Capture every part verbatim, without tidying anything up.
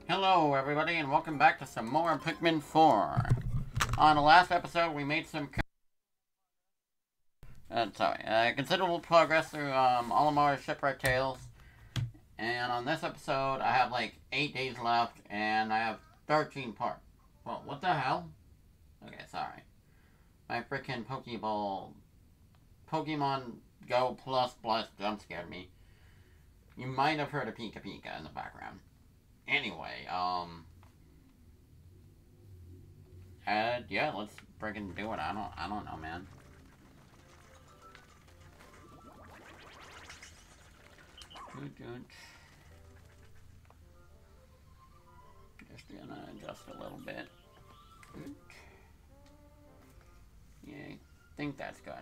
Hello everybody and welcome back to some more Pikmin four. On the last episode we made some uh, sorry, uh, considerable progress through um, Olimar's Shipwrecked Tales. And on this episode I have like eight days left and I have thirteen parts. Well, what the hell? Okay, sorry. My freaking Pokeball Pokemon Go Plus Plus jump scared me. You might have heard a Pika Pika in the background. Anyway, um, uh, yeah, let's friggin' do it. I don't, I don't know, man. Just gonna adjust a little bit. Yeah, I think that's good.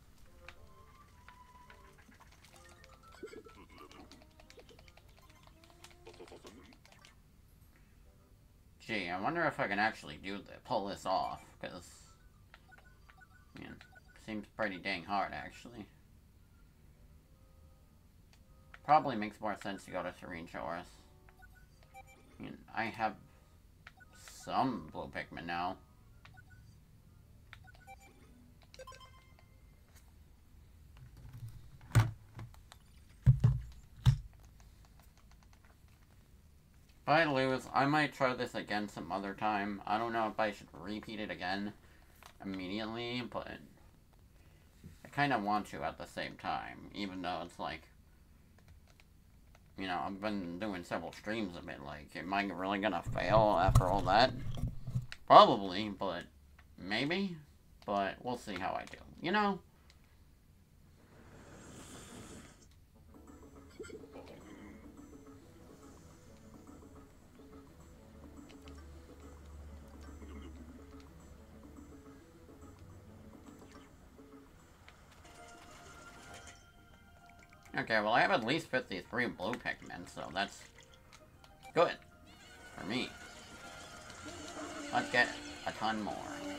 Gee, I wonder if I can actually do the, pull this off, because, I mean, seems pretty dang hard, actually. Probably makes more sense to go to Serene Shores. I mean, I have some blue Pikmin now. If I lose, I might try this again some other time. I don't know if I should repeat it again immediately, but I kind of want to at the same time, even though it's like, you know, I've been doing several streams of it. Like, am I really gonna fail after all that? Probably, but maybe. But we'll see how I do, you know? Okay, well I have at least fifty-three blue Pikmin, so that's good for me. Let's get a ton more.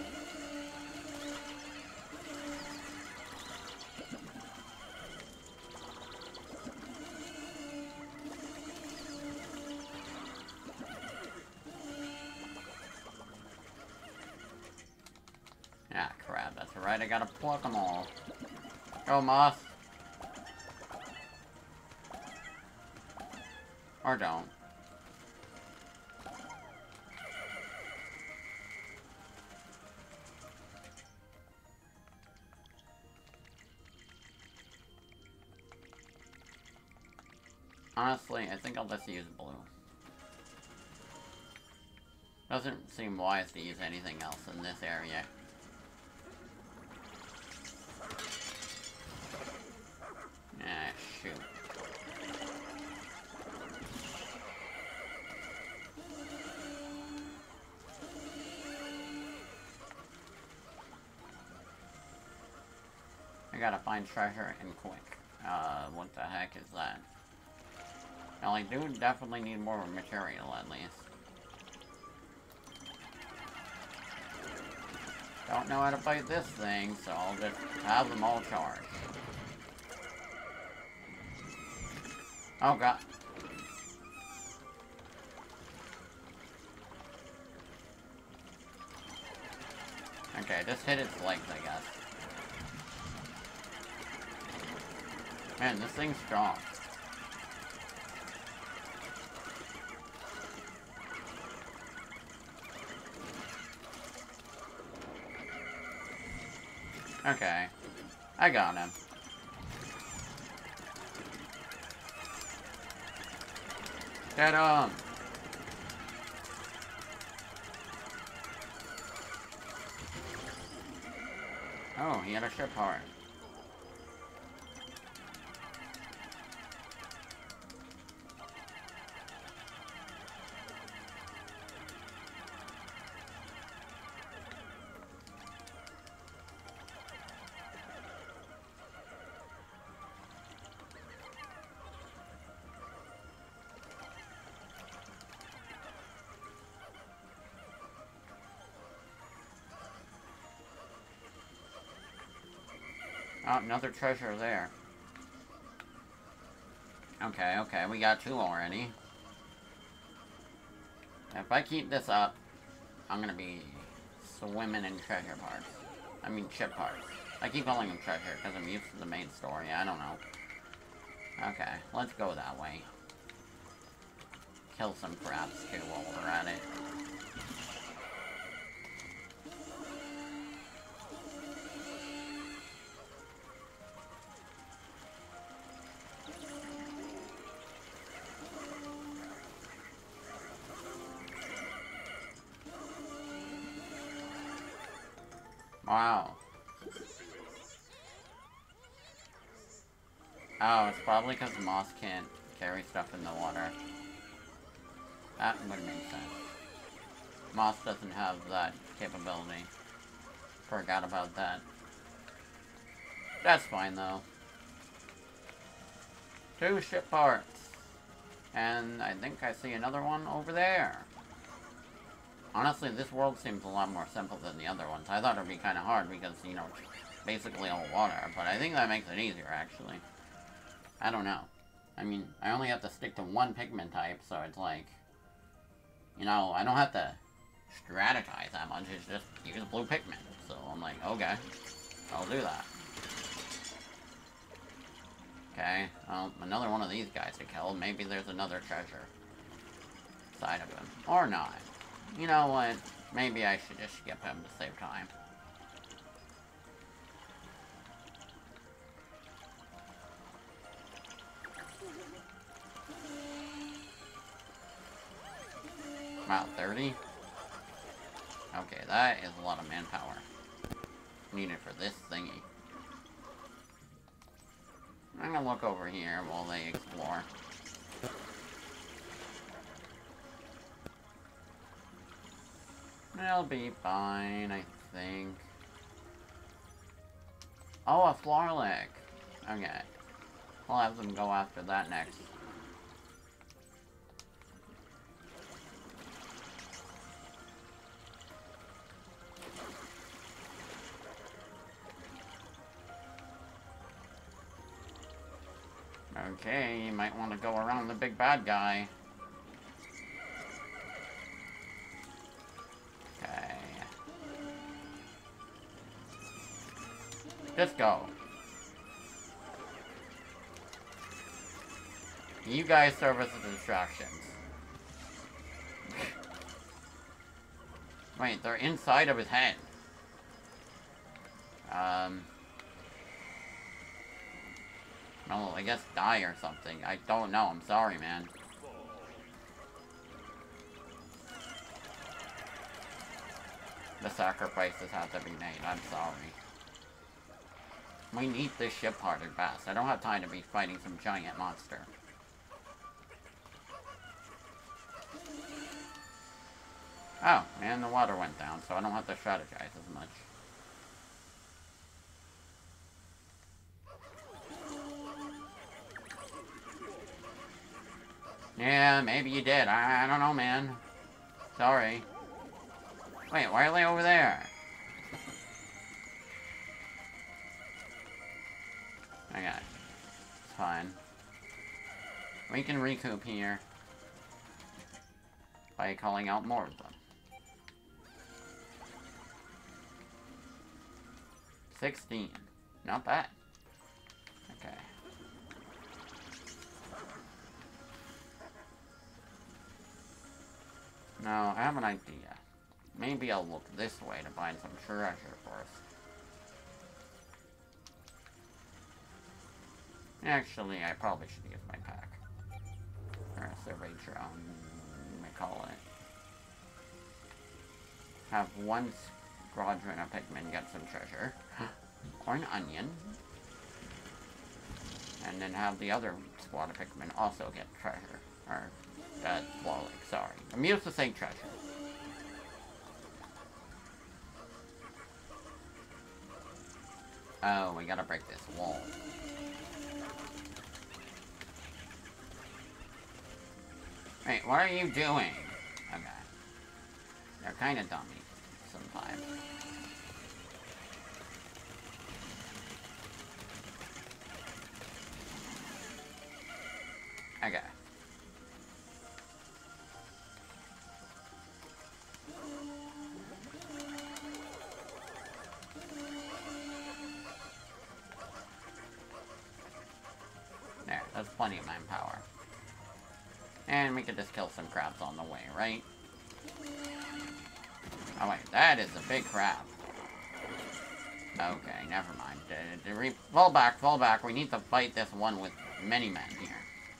Ah, crap, that's right, I gotta pluck them all. Go, Moth. Or don't. Honestly, I think I'll just use blue. Doesn't seem wise to use anything else in this area. Ah, shoot. I gotta find treasure and quick. Uh, what the heck is that? Now, I do definitely need more material, at least. Don't know how to fight this thing, so I'll just have them all charged. Oh, God. Okay, just hit its legs, I guess. Man, this thing's strong. Okay. I got him. Get him! Oh, he had a ship heart. Oh, another treasure there. Okay, okay, we got two already. If I keep this up, I'm gonna be swimming in treasure parts. I mean, ship parts. I keep calling them treasure because I'm used to the main story. I don't know. Okay, let's go that way. Kill some crabs too while we're at it. Wow. Oh, it's probably because the moss can't carry stuff in the water. That would make sense. Moss doesn't have that capability. Forgot about that. That's fine, though. Two ship parts. And I think I see another one over there. Honestly, this world seems a lot more simple than the other ones. I thought it would be kind of hard because, you know, basically all water. But I think that makes it easier, actually. I don't know. I mean, I only have to stick to one Pikmin type, so it's like... You know, I don't have to strategize that much. It's just use blue Pikmin. So I'm like, okay, I'll do that. Okay, well, another one of these guys to kill. Maybe there's another treasure side of him. Or not. You know what? Maybe I should just skip him to save time. Wow, thirty? Okay, that is a lot of manpower needed for this thingy. I'm gonna look over here while they explore. They'll be fine, I think. Oh, a Florlick. Okay. I'll have them go after that next. Okay, you might want to go around the big bad guy. Okay. Just go. You guys serve as the distractions. Wait, they're inside of his head. Um... Well, I guess die or something. I don't know. I'm sorry, man. The sacrifices have to be made. I'm sorry. We need this ship part at best. I don't have time to be fighting some giant monster. Oh, and the water went down, so I don't have to strategize as much. Yeah, maybe you did. I, I don't know, man. Sorry. Wait, why are they over there? Okay. It's fine. We can recoup here by calling out more of them. sixteen. Not bad. Okay. Now, I have an idea. Maybe I'll look this way to find some treasure first. Actually, I probably should use my pack. Or a survey drone, we call it. Have one squadron of Pikmin get some treasure. Or an onion. And then have the other squad of Pikmin also get treasure. Or, uh, well, like, sorry. I'm used to saying treasure. Oh, we gotta break this wall. Wait, what are you doing? Okay. They're kinda dummy sometimes. Okay. plenty of manpower. And we could just kill some crabs on the way, right? Oh wait, that is a big crab. Okay, never mind. D d fall back, fall back. We need to fight this one with many men here.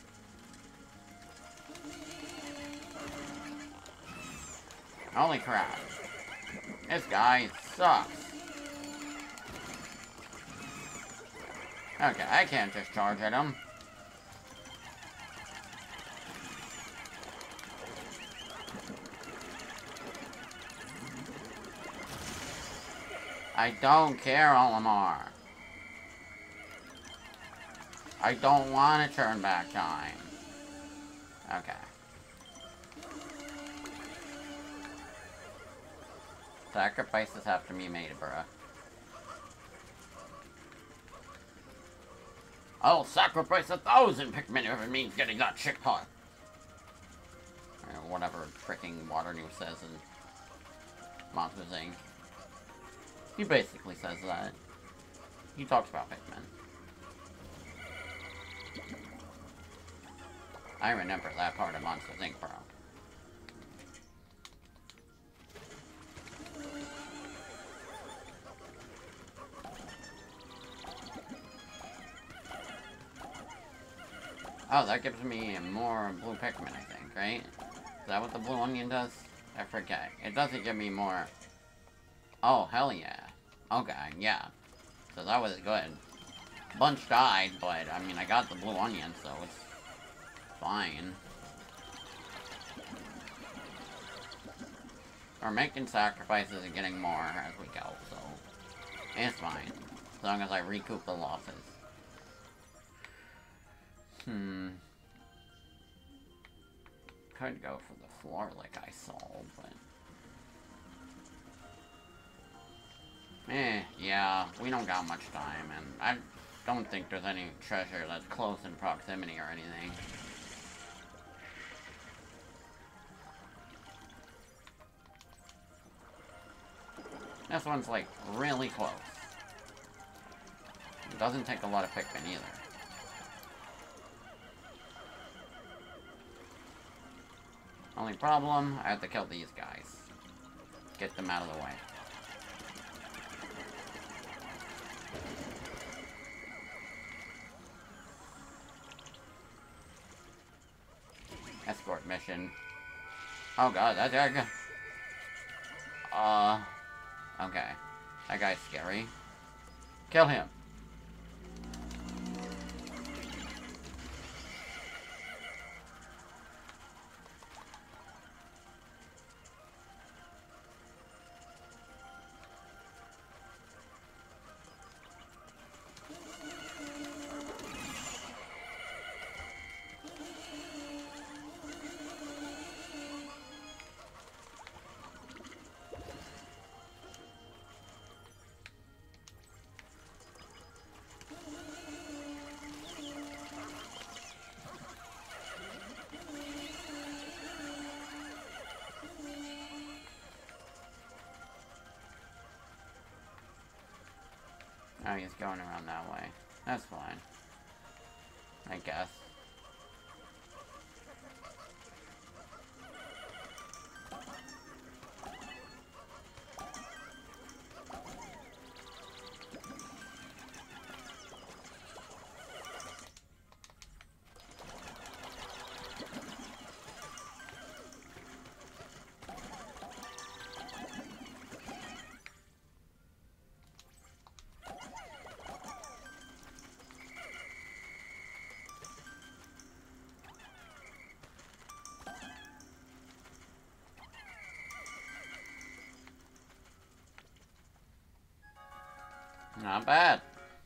Holy crap. This guy sucks. Okay, I can't just charge at him. I don't care, Olimar. I don't want to turn back time. Okay. Sacrifices have to be made, bruh. I'll sacrifice a thousand Pikmin if it means getting that chick pot. Or whatever freaking Water News says in Monsters Incorporated. He basically says that. He talks about Pikmin. I remember that part of Monsters Incorporated, bro. Oh, that gives me more blue Pikmin, I think, right? Is that what the blue onion does? I forget. It doesn't give me more... Oh, hell yeah. Okay, yeah. So that was good. Bunch died, but, I mean, I got the blue onion, so it's fine. We're making sacrifices and getting more as we go, so it's fine. As long as I recoup the losses. Hmm. Could go for the floor like I saw, but... Eh, yeah, we don't got much time, and I don't think there's any treasure that's close in proximity or anything. This one's, like, really close. It doesn't take a lot of Pikmin either. Only problem, I have to kill these guys. Get them out of the way. Escort mission. Oh god, that guy... Uh... Okay. That guy's scary. Kill him. Oh, he's going around that way. That's fine. I guess. Not bad.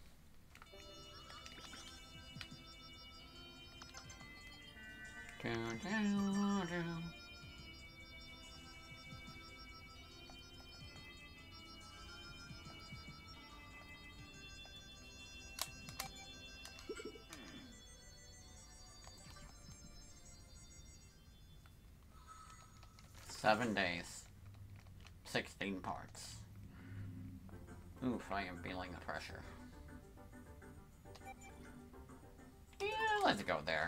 Seven days. Sixteen parts. Oof, I am feeling the pressure. Yeah, let's go there.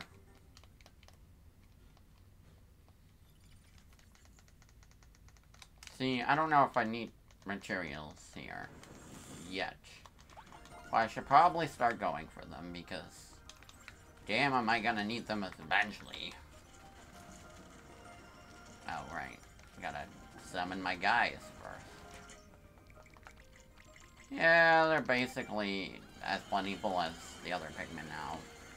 See, I don't know if I need materials here yet. But I should probably start going for them because damn, am I gonna need them eventually. Oh, right. Gotta summon my guys first. Yeah, they're basically as plentiful as the other Pikmin now.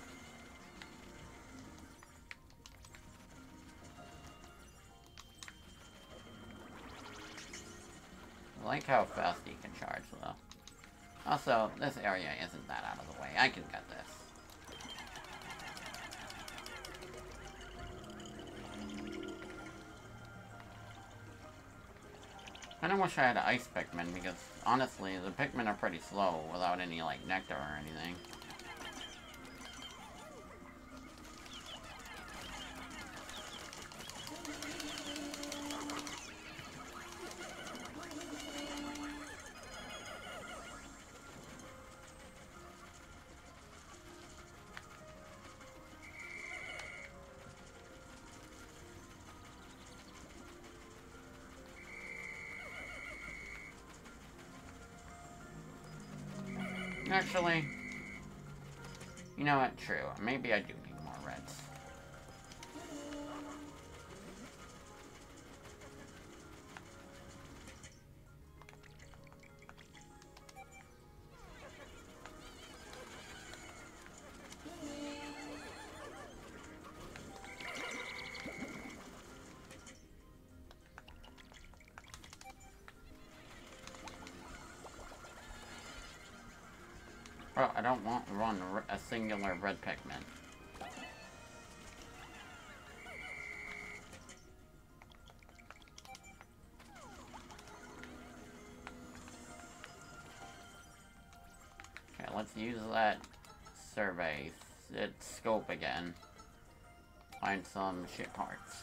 I like how fast he can charge, though. Also, this area isn't that out of the way. I can get this. I kinda wish I had ice Pikmin, because, honestly, the Pikmin are pretty slow without any, like, nectar or anything. Actually, you know what? True. Maybe I do need more reds. Bro, I don't want to run a singular red Pikmin. Okay, let's use that survey, its scope again. Find some shit parts.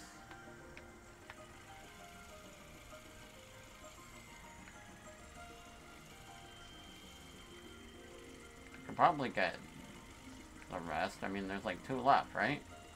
Probably get the rest. I mean, there's like two left, right?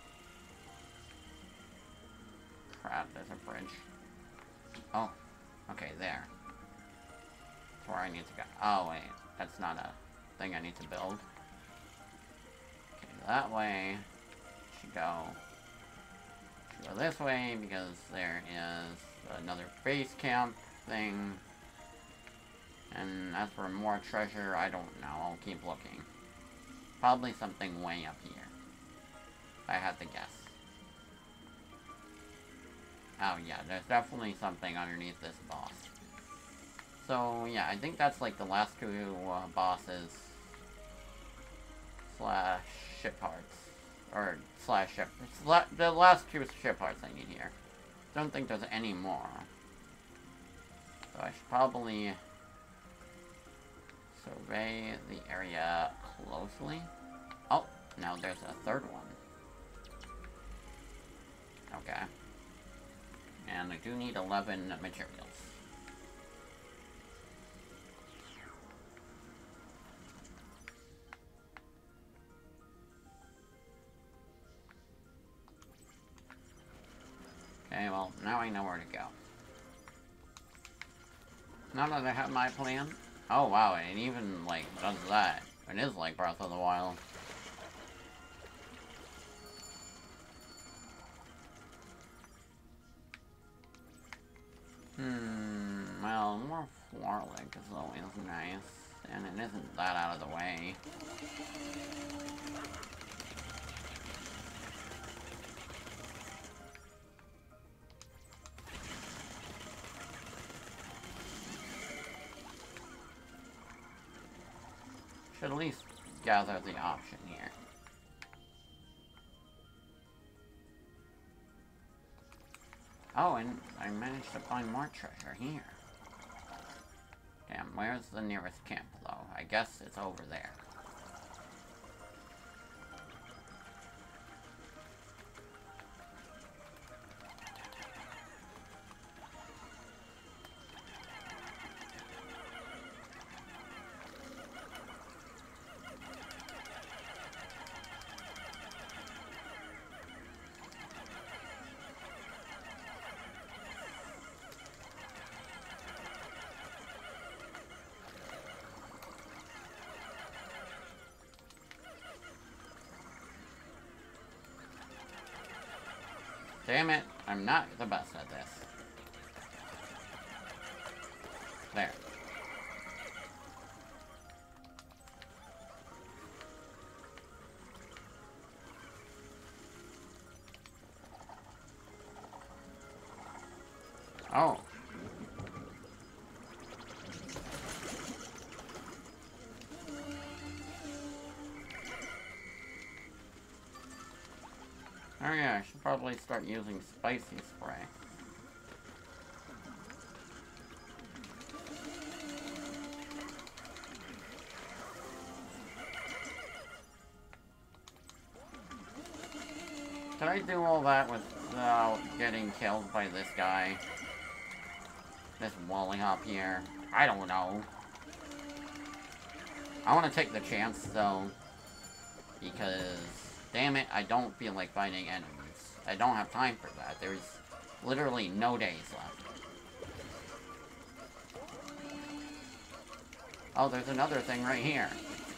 Crap, there's a bridge. Oh, okay, there. That's where I need to go. Oh, wait. That's not a thing I need to build. Okay, that way. Should go. Should go this way because there is another base camp thing. And as for more treasure, I don't know. I'll keep looking. Probably something way up here. If I had to guess. Oh yeah, there's definitely something underneath this boss. So yeah, I think that's like the last two uh, bosses. Slash ship parts. Or slash ship. It's la the last two ship parts I need here. Don't think there's any more. So I should probably survey the area closely. Oh, now there's a third one. Okay. And I do need eleven materials. Okay, well, now I know where to go. Now that I have my plan. Oh wow, it even, like, does that. It is like Breath of the Wild. Hmm, well, more floor-like is always nice. And it isn't that out of the way. Should at least gather the option here. Oh, and I managed to find more treasure here. Damn, where's the nearest camp, though? I guess it's over there. Damn it, I'm not the best at this. There. Oh. Oh yeah, I should probably start using spicy spray. Did I do all that without getting killed by this guy? This Wally-hop here? I don't know. I want to take the chance, though. Because, damn it, I don't feel like fighting enemies. I don't have time for that. There's literally no days left. Oh, there's another thing right here.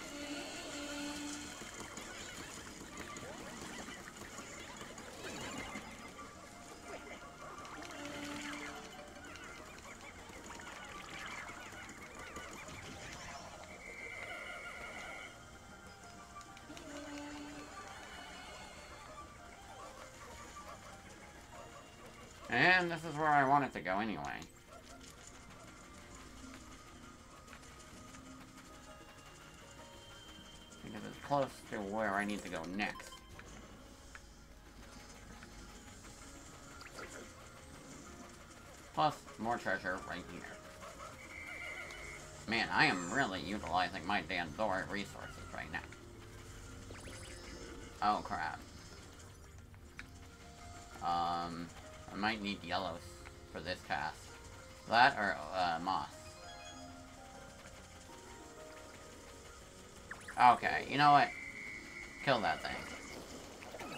And this is where I want it to go anyway. Because it's close to where I need to go next. Plus, more treasure right here. Man, I am really utilizing my Dandori resources right now. Oh, crap. Um... I might need yellows for this task. That or uh, moss. Okay, you know what? Kill that thing.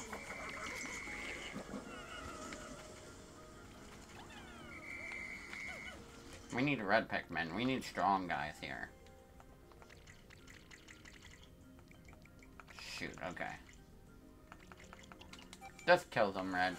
We need red Pikmin. We need strong guys here. Shoot, okay. Just kill them, red.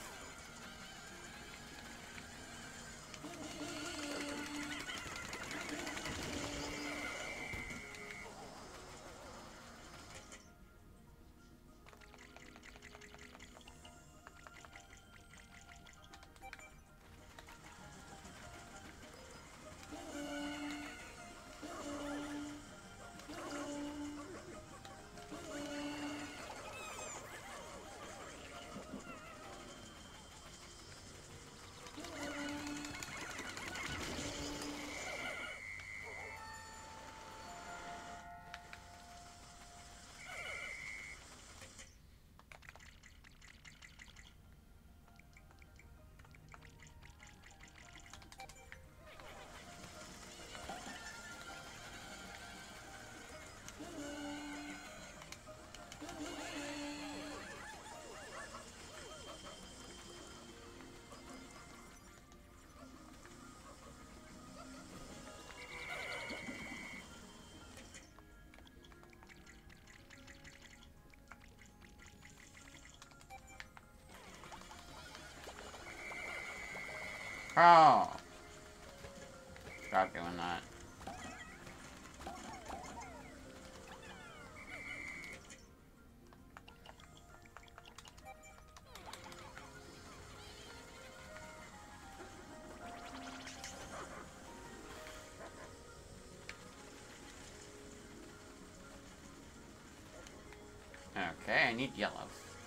Oh! Stop doing that. Okay, I need yellows.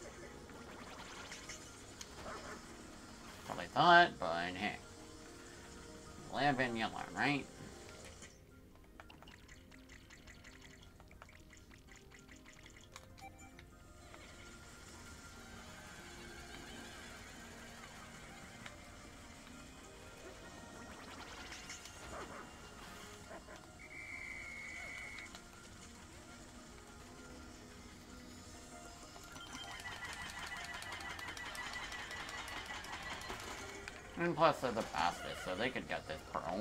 Probably thought, but hey. Live in yellow, right? And plus they're the fastest, so they could get this pearl.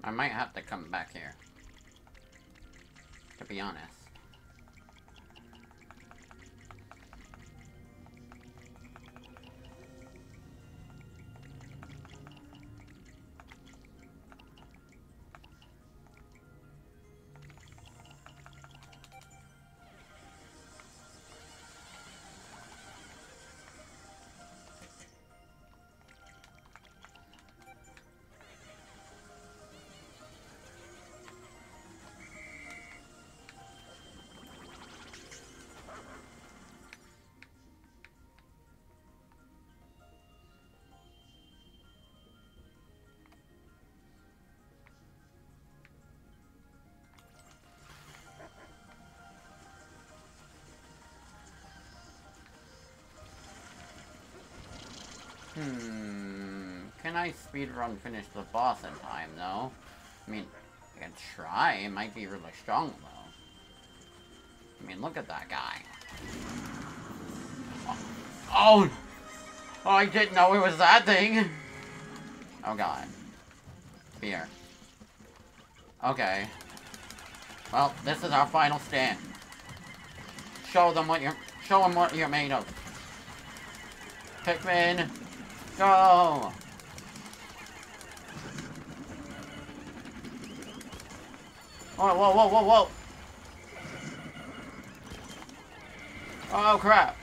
I might have to come back here. To be honest. Hmm, can I speedrun finish the boss in time, though? I mean, I can try, it might be really strong, though. I mean, look at that guy. Oh, oh, oh I didn't know it was that thing! Oh god. Fear. Okay. Well, this is our final stand. Show them what you're, show them what you're made of. Pikmin! Go! Oh, whoa, whoa, whoa, whoa! Oh, crap!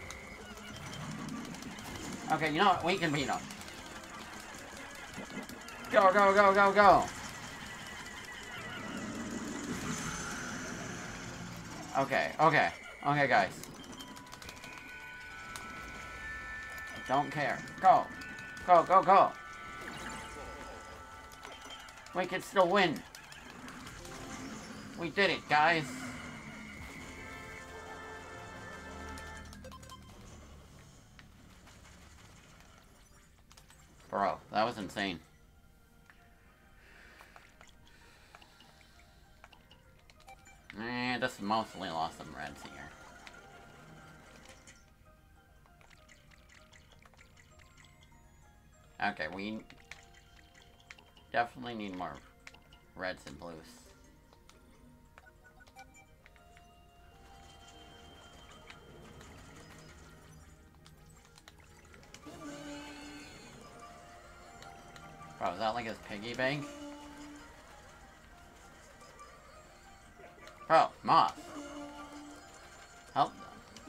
Okay, you know what? We can beat them. Go, go, go, go, go! Okay, okay. Okay, guys. Don't care. Go. Go, go, go. We can still win. We did it, guys. Bro, that was insane. Eh, just mostly lost some reds here. Okay, we definitely need more reds and blues. Bro, is that like his piggy bank? Bro, moss. Help them.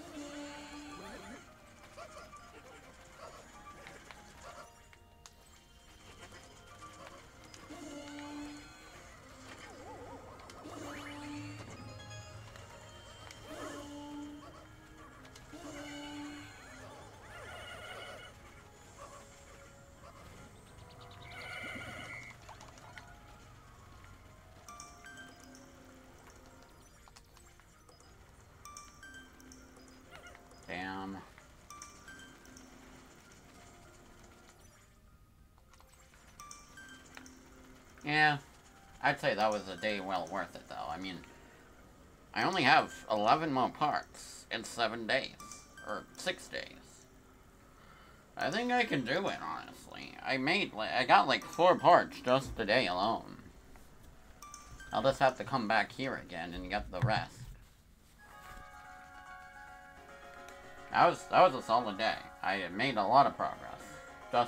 Damn. Yeah, I'd say that was a day well worth it, though. I mean, I only have eleven more parts in seven days. Or six days. I think I can do it, honestly. I made, like, I got like four parts just today alone. I'll just have to come back here again and get the rest. That was, that was a solid day. I made a lot of progress. Just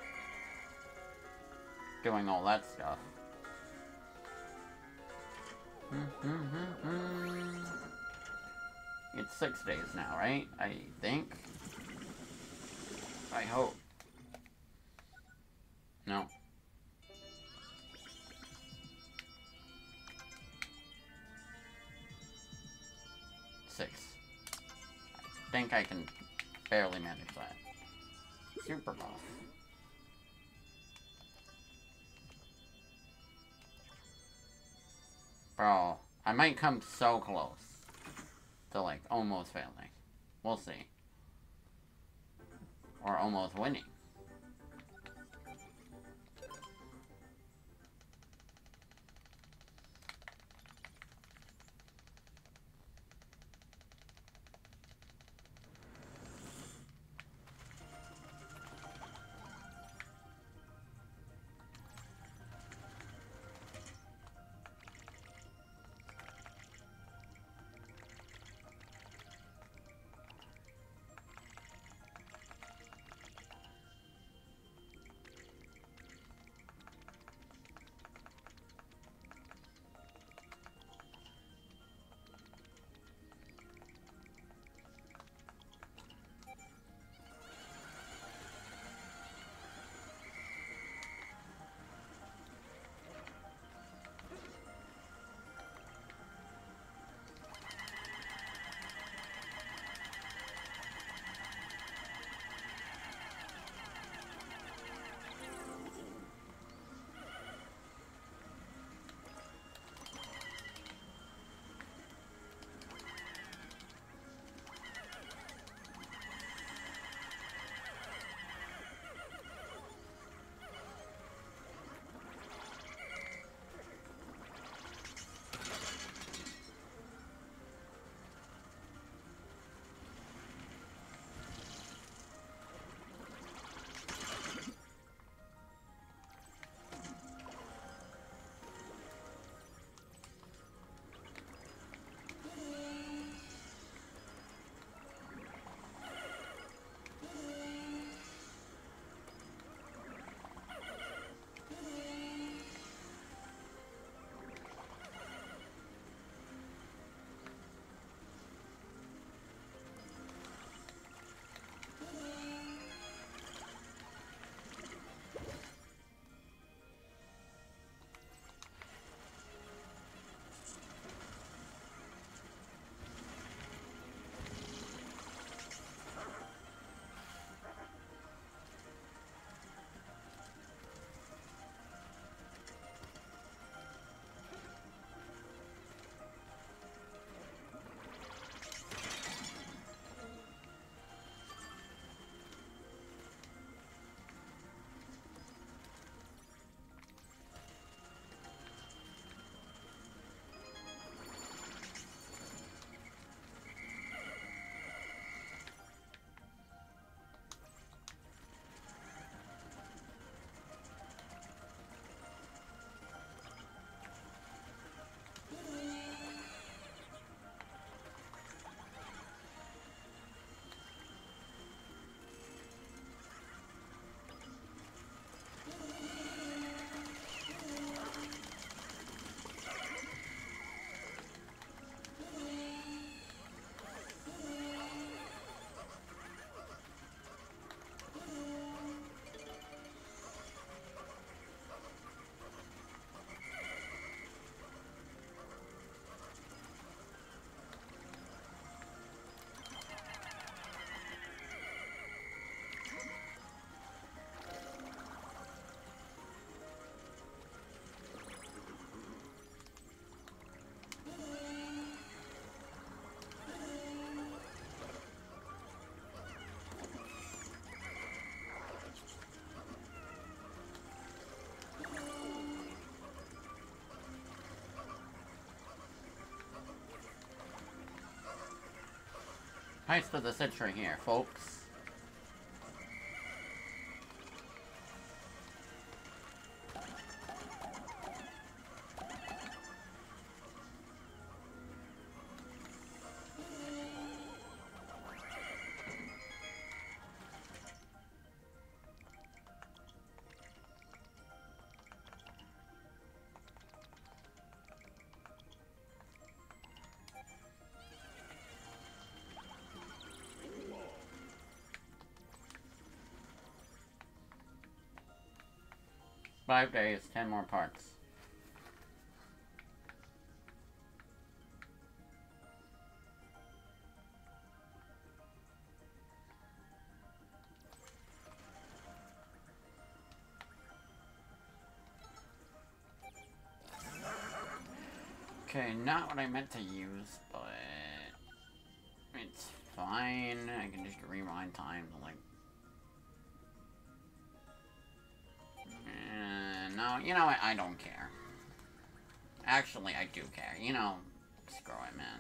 doing all that stuff. It's six days now, right? I think. I hope. No. Six. I think I can barely manage that. Super buff. Bro, I might come so close to, like, almost failing. We'll see. Or almost winning. Heist of the Century here, folks. Five days, ten more parts. Okay, not what I meant to use, but it's fine. I can just rewind time to like. Uh, no, you know what? I don't care. Actually, I do care. You know, screw it, man.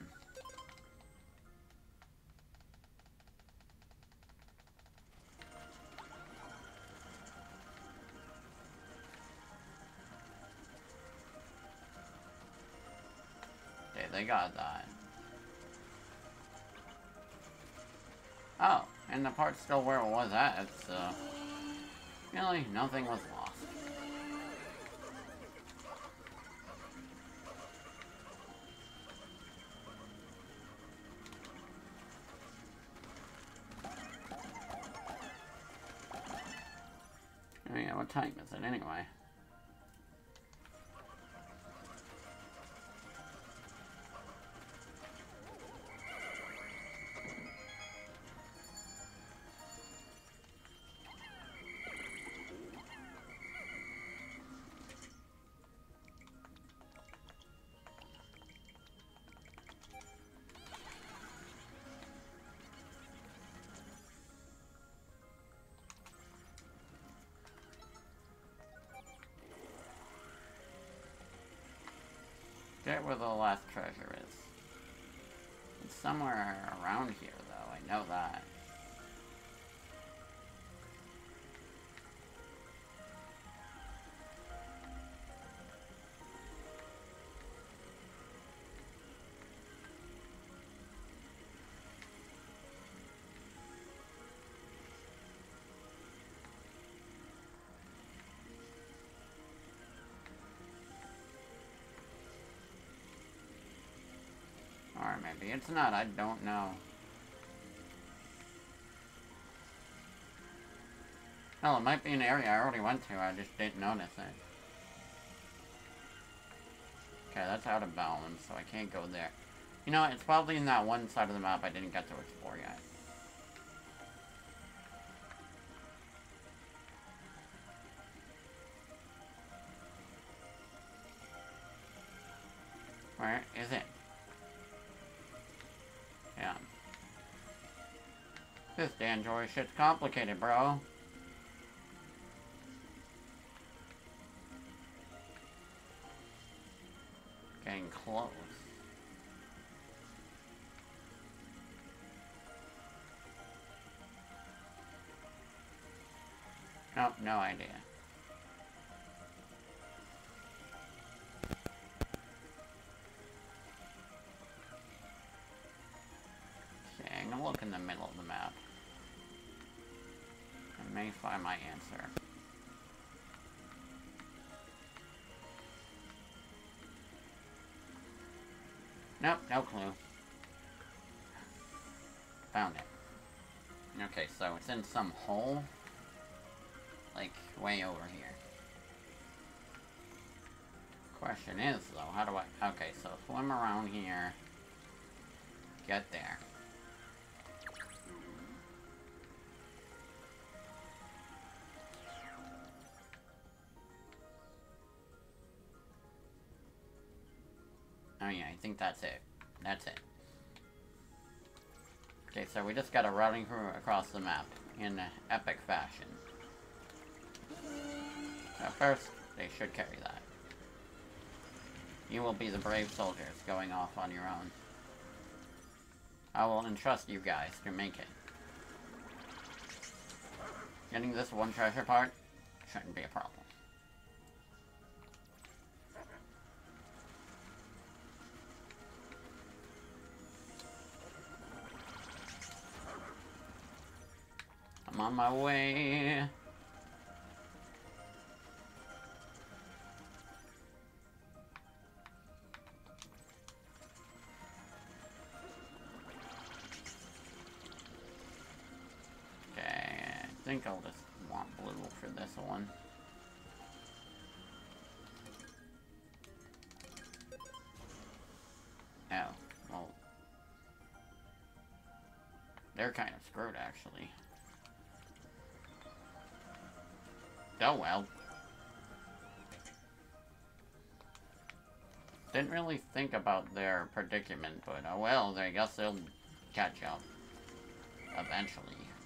Okay, they got that. Oh, and the part's still where it was at. It's, uh... really, nothing was lost. Oh yeah, what time is it anyway? Get where the last treasure is. It's somewhere around here, though. I know that. Or maybe it's not, I don't know. Hell, it might be an area I already went to, I just didn't notice it. Okay, that's out of bounds, so I can't go there. You know, it's probably in that one side of the map I didn't get to explore yet. Where is it? Yeah. This Dandori shit's complicated, bro. Getting close. Nope, no idea. Okay, I'm gonna look in the middle of the map. I may find my answer. Nope, no clue. Found it. Okay, so it's in some hole. Like, way over here. Question is, though, how do I... Okay, so swim around here. Get there. Oh yeah, I think that's it. That's it. Okay, so we just gotta running through across the map in epic fashion. So first, they should carry that. You will be the brave soldiers going off on your own. I will entrust you guys to make it. Getting this one treasure part shouldn't be a problem. I'm on my way. I think I'll just want blue for this one. Oh, well. They're kind of screwed, actually. Oh, well. Didn't really think about their predicament, but oh well, I guess they'll catch up. Eventually.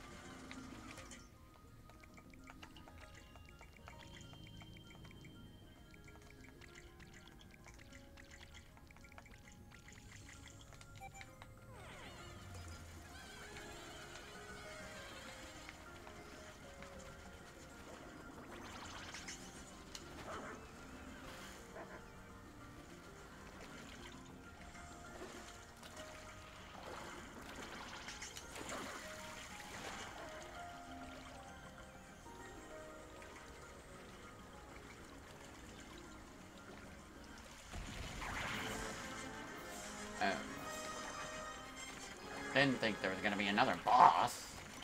Oh. Didn't think there was gonna be another boss.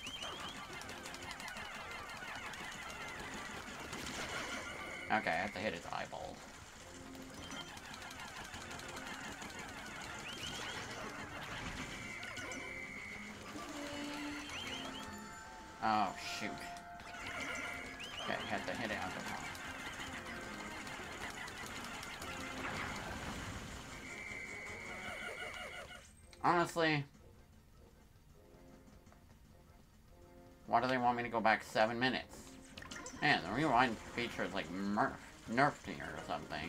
Okay, I have to hit his eyeball. Oh, shoot. Okay, had to hit it on the top. Honestly, why do they want me to go back seven minutes? Man, the rewind feature is like nerf, nerfed here or something.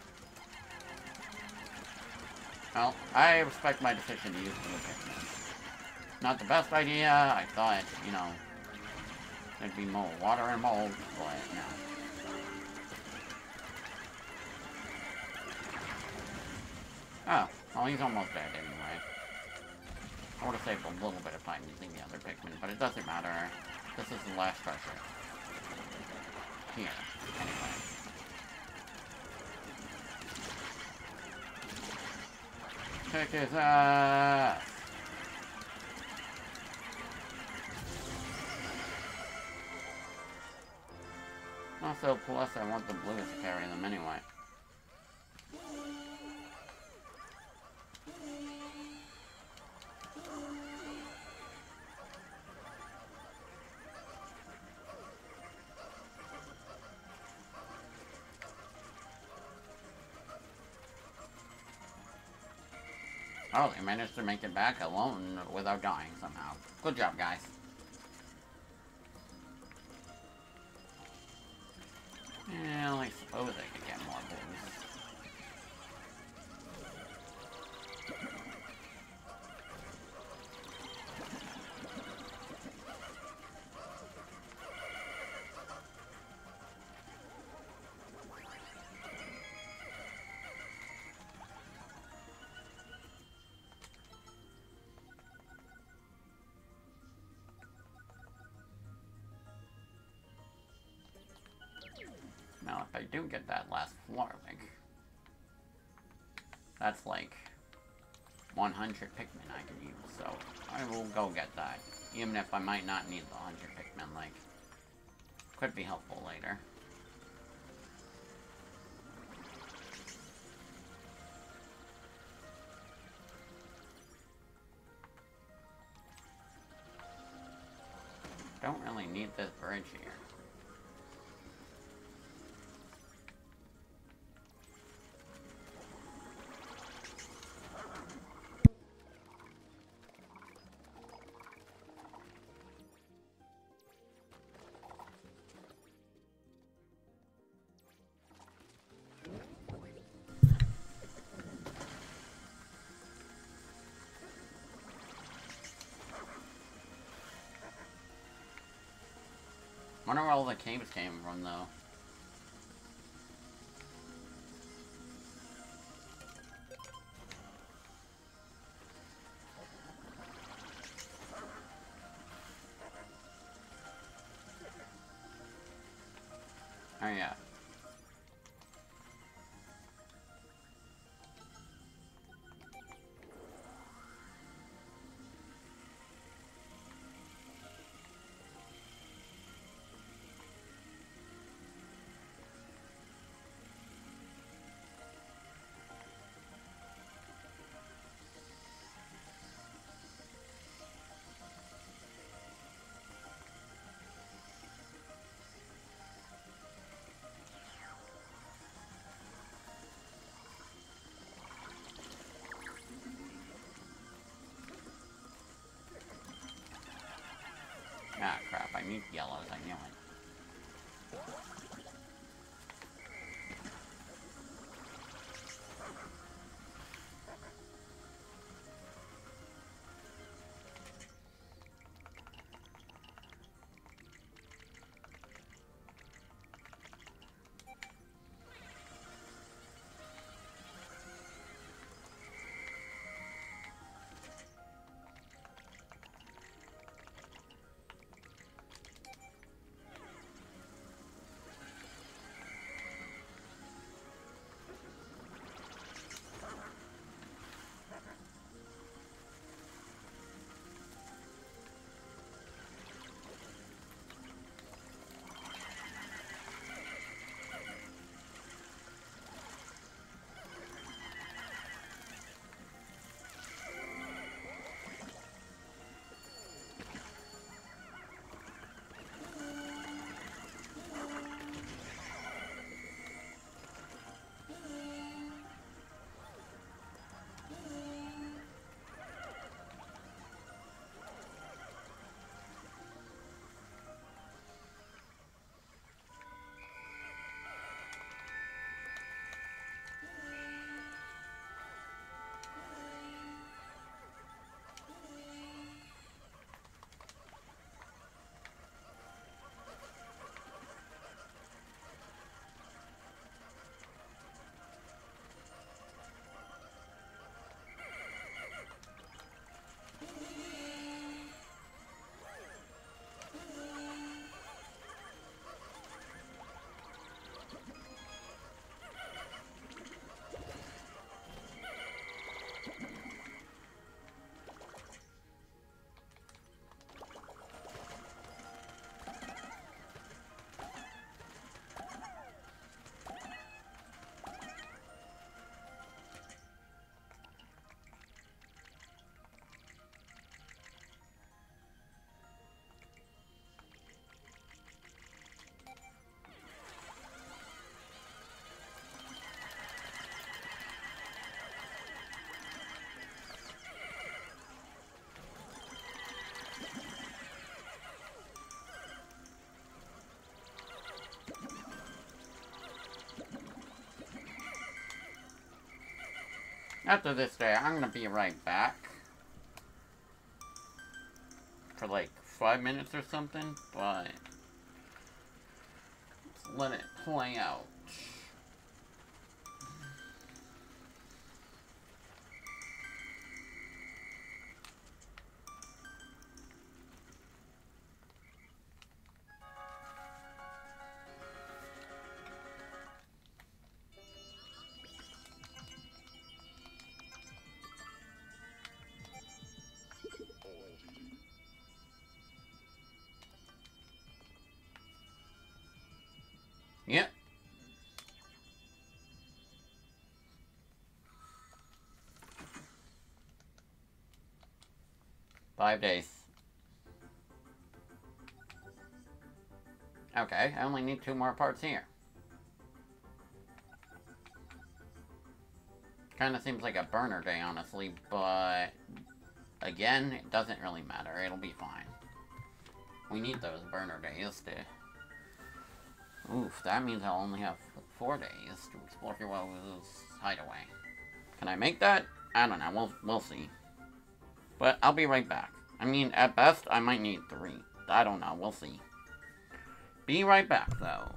Well, I respect my decision to use the Pikmin. Not the best idea. I thought, you know, there'd be more water involved, but no. Oh, well, he's almost dead anyway. I would have saved a little bit of time using the other Pikmin, but it doesn't matter. This is the last treasure. Here, anyway. Kick his ass! Also, plus I want the blues to carry them anyway. Oh, they managed to make it back alone without dying somehow. Good job, guys. Well, I suppose I could get more blues. Now, if I do get that last floor link, that's like one hundred Pikmin I can use, so I will go get that. Even if I might not need the one hundred Pikmin link. Could be helpful later. Don't really need this bridge here. Wonder where all the caves came from, though. Oh, yeah. Ah, crap. I need yellows. I knew it. After this day, I'm gonna be right back. For like five minutes or something, but let's let it play out. Yep. Five days. Okay, I only need two more parts here. Kinda seems like a burner day, honestly, but again, it doesn't really matter. It'll be fine. We need those burner days to... Oof, that means I'll only have four days to explore Hiro's hideaway. Can I make that? I don't know, we'll, we'll see. But I'll be right back. I mean, at best, I might need three. I don't know, we'll see. Be right back, though.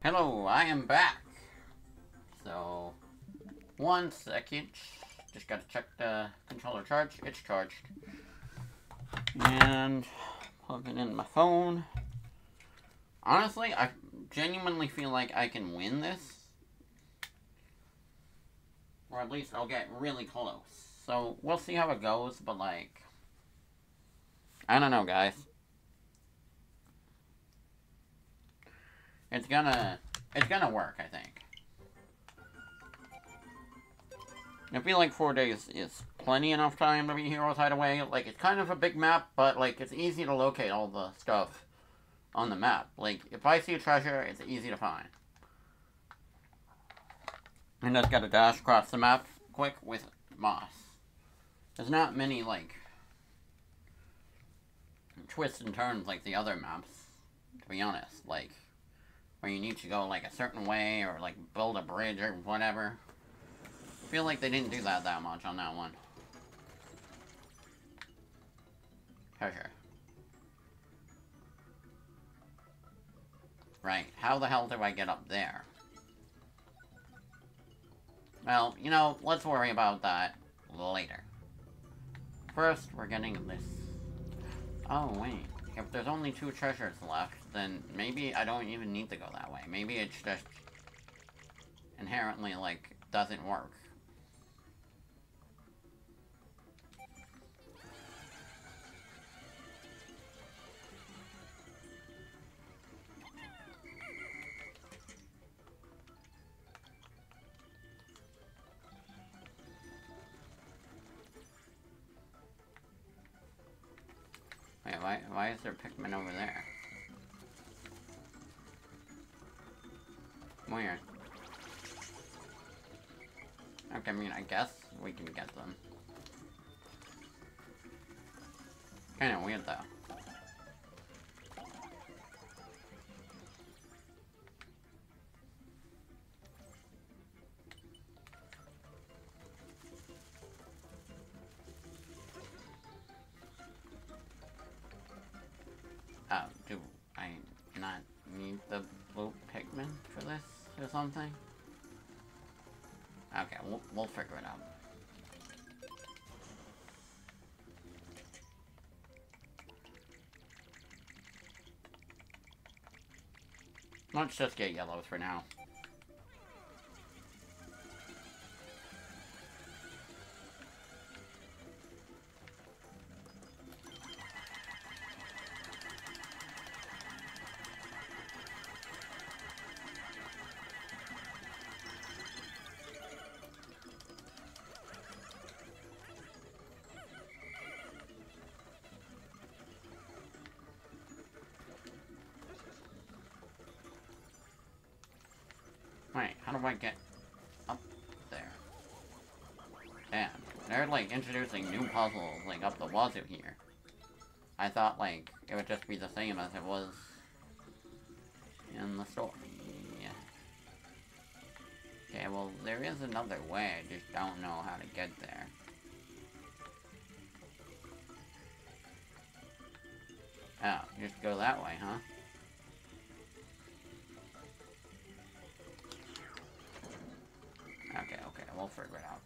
Hello, I am back. So, one second. Just gotta check the controller charge. It's charged. And plug it in my phone. Honestly, I genuinely feel like I can win this. Or at least I'll get really close. So, we'll see how it goes, but like... I don't know, guys. It's gonna... It's gonna work, I think. I feel like four days is plenty enough time to be Heroes Hideaway. Like, it's kind of a big map, but, like, it's easy to locate all the stuff on the map. Like, if I see a treasure, it's easy to find. And just gotta dash across the map quick with moss. There's not many, like, twists and turns like the other maps, to be honest. Like, where you need to go, like, a certain way, or, like, build a bridge or whatever. I feel like they didn't do that that much on that one. Treasure. Right, how the hell do I get up there? Well, you know, let's worry about that later. First, we're getting this... Oh, wait. If there's only two treasures left, then maybe I don't even need to go that way. Maybe it's just... inherently, like, doesn't work. Wait, why, why is there Pikmin over there? Weird. Okay, I mean, I guess we can get them. Kinda weird, though. Oh, do I not need the blue Pikmin for this or something? Okay, we'll, we'll figure it out. Let's just get yellows for now. Wait, how do I get up there? Damn, they're like introducing new puzzles like up the wazoo here. I thought like it would just be the same as it was in the story. Yeah. Okay, well there is another way, I just don't know how to get there. Oh, just go that way, huh? Okay, okay, we'll figure it out.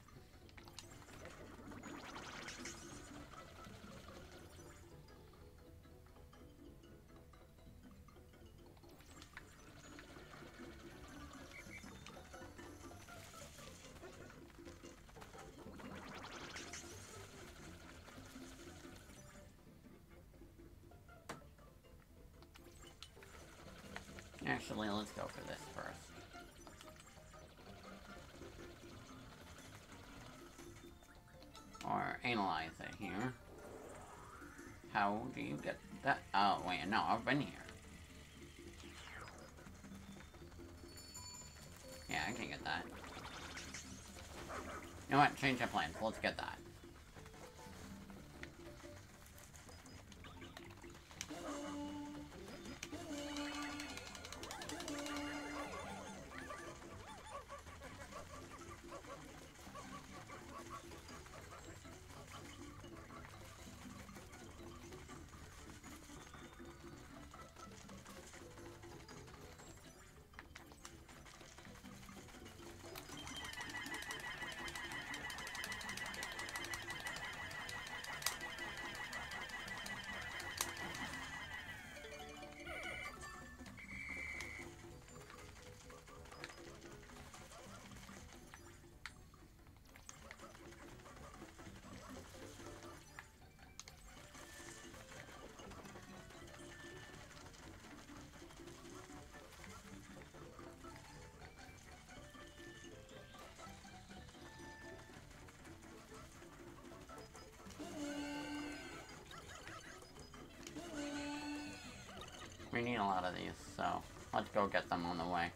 Actually, let's go for this first. Or analyze it here. How do you get that? Oh, wait, no, I've been here. Yeah, I can get that. You know what? Change of plans. Let's get that. We need a lot of these, so let's go get them on the way.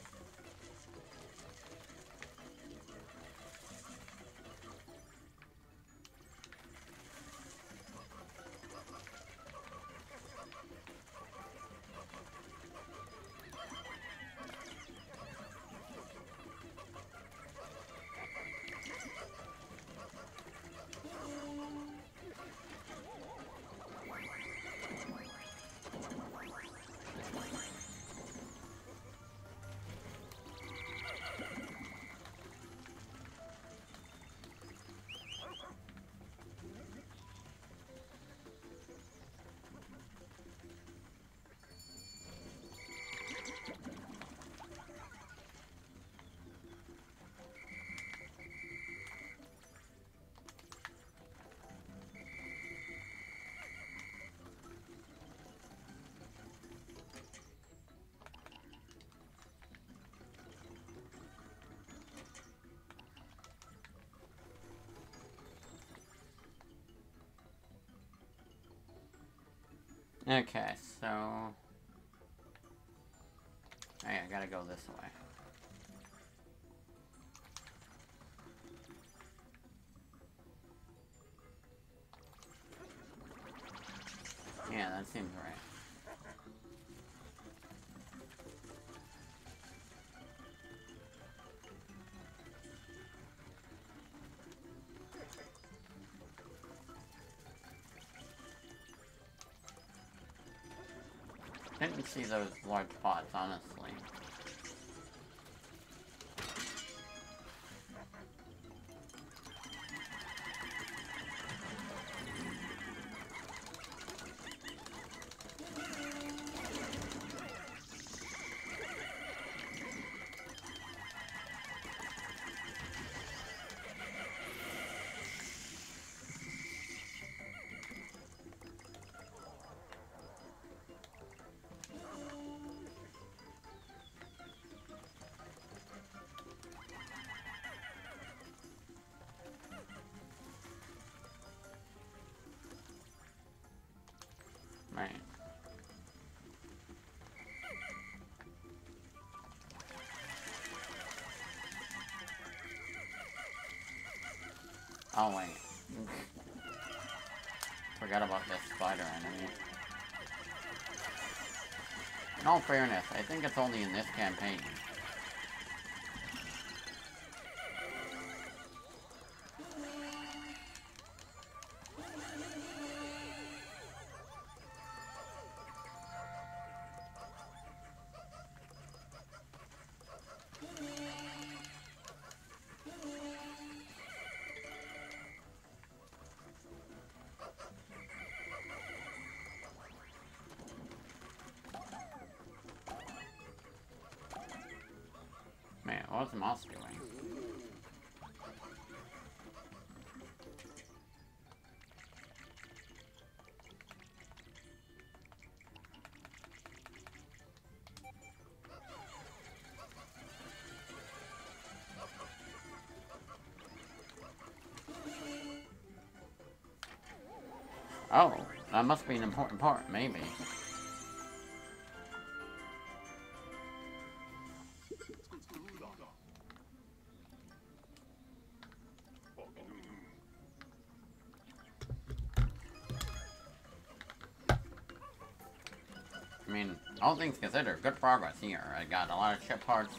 Okay, so... Hey, I gotta go this way. Yeah, that seems right. I didn't see those large pots, honestly. Right. Oh wait. Forgot about this spider enemy. In all fairness, I think it's only in this campaign. Man, what's the mouse doing? Oh, that must be an important part, maybe. I mean, all things considered, good progress here. I got a lot of ship parts.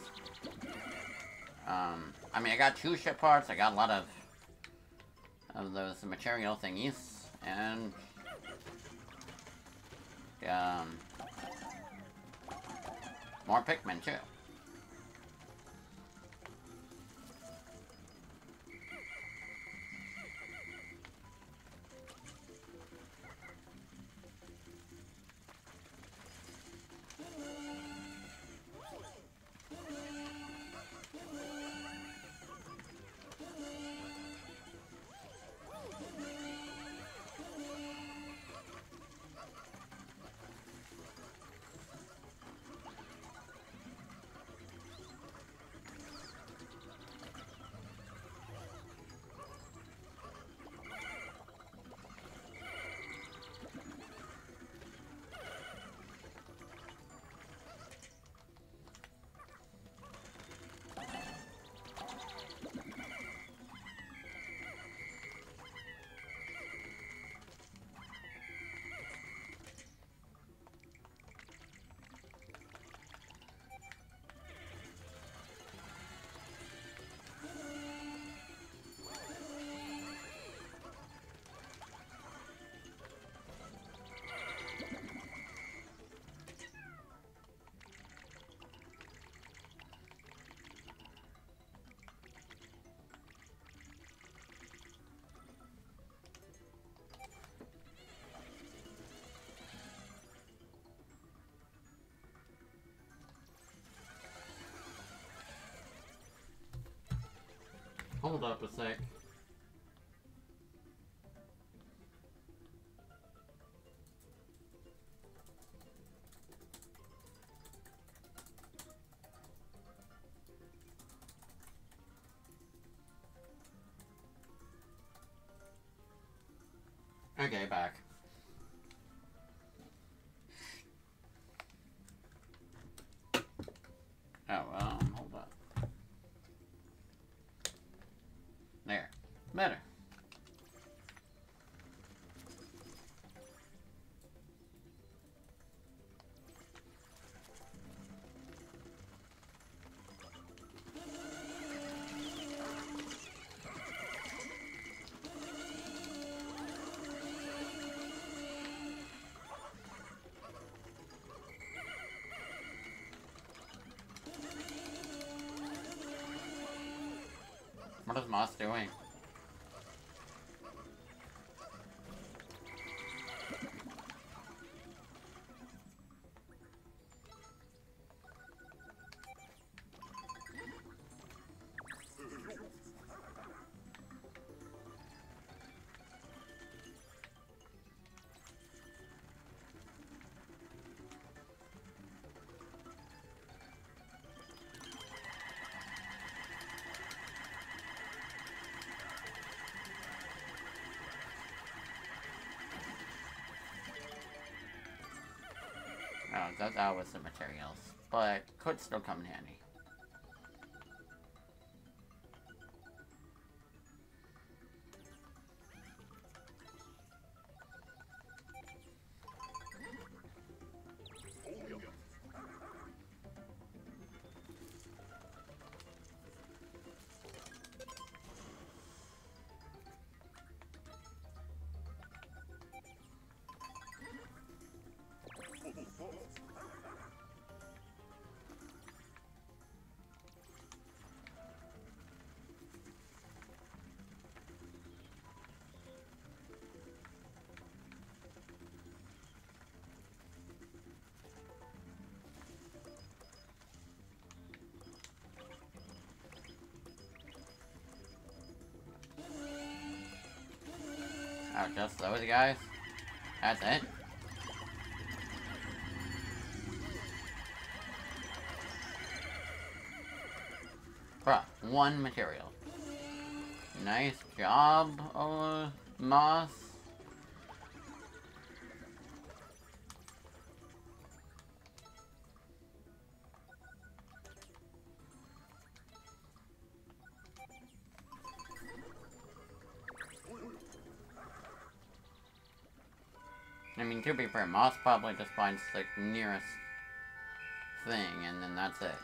Um, I mean, I got two ship parts. I got a lot of of those material thingies, and um, more Pikmin too. Hold up a sec. Okay, back. Oh, um, hold up. There. Better. What is Moss doing? Oh, that, that was the materials. But could still come in handy. Oh, just those guys? That's it? Bruh, one material. Nice job, uh, Moss. I mean, to be fair, Moss probably just finds the nearest thing, and then that's it.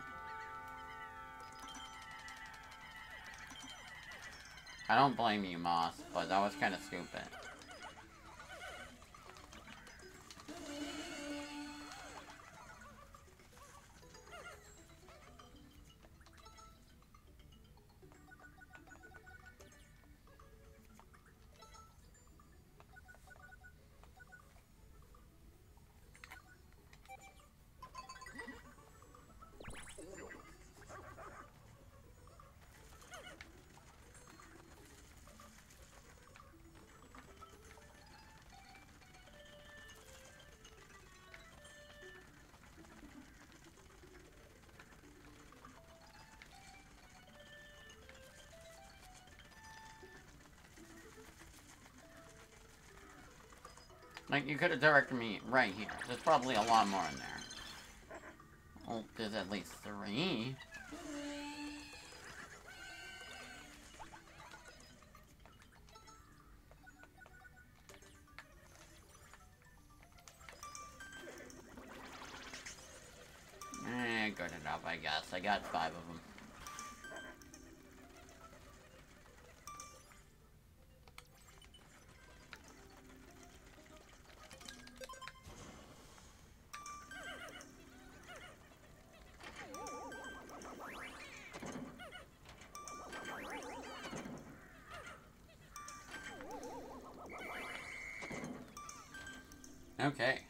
I don't blame you, Moss, but that was kind of stupid. Like, you could have directed me right here. There's probably a lot more in there. Oh, there's at least three. Eh, good enough, I guess. I got five of them. Okay.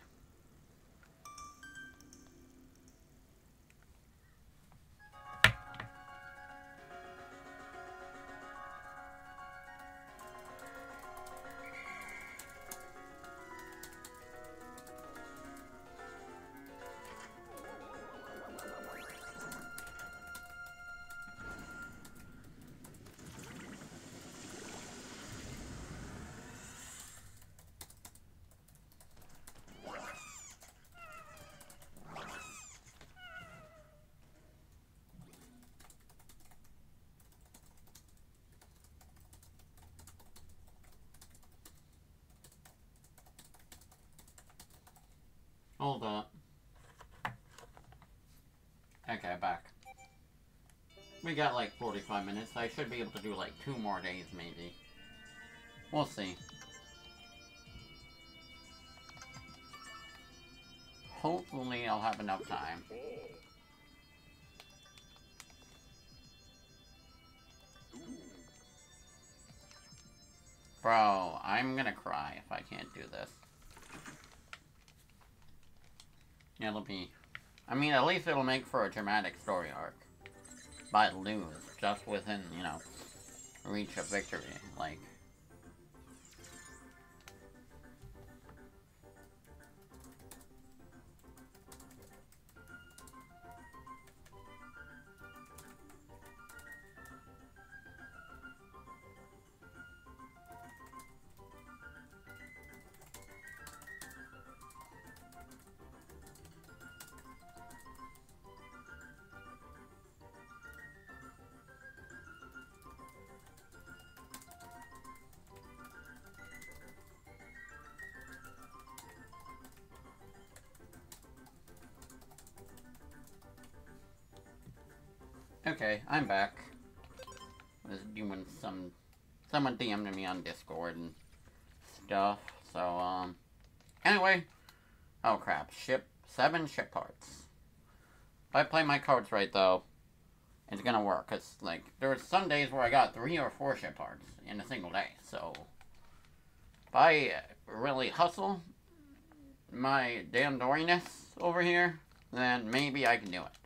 Hold up. Okay, back. We got like forty-five minutes. I should be able to do like two more days, maybe. We'll see. Hopefully I'll have enough time. Bro, I'm gonna cry if I can't do this. It'll be... I mean, at least it'll make for a dramatic story arc. But lose, just within, you know, reach of victory. Like... Okay, I'm back. I was doing some... Someone D M'd me on Discord and stuff, so, um... Anyway. Oh, crap. Ship... Seven ship parts. If I play my cards right, though, it's gonna work. Cause, like, there's some days where I got three or four ship parts in a single day, so... If I really hustle my Dandori-ness over here, then maybe I can do it.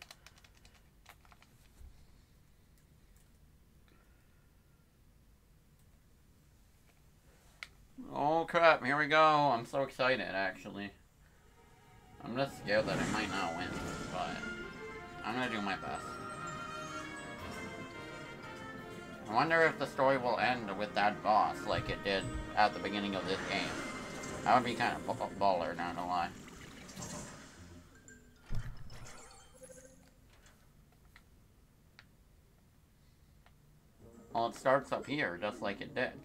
Oh crap, here we go. I'm so excited, actually. I'm just scared that I might not win, but I'm gonna do my best. I wonder if the story will end with that boss like it did at the beginning of this game. That would be kind of baller, not gonna lie. Well, it starts up here, just like it did.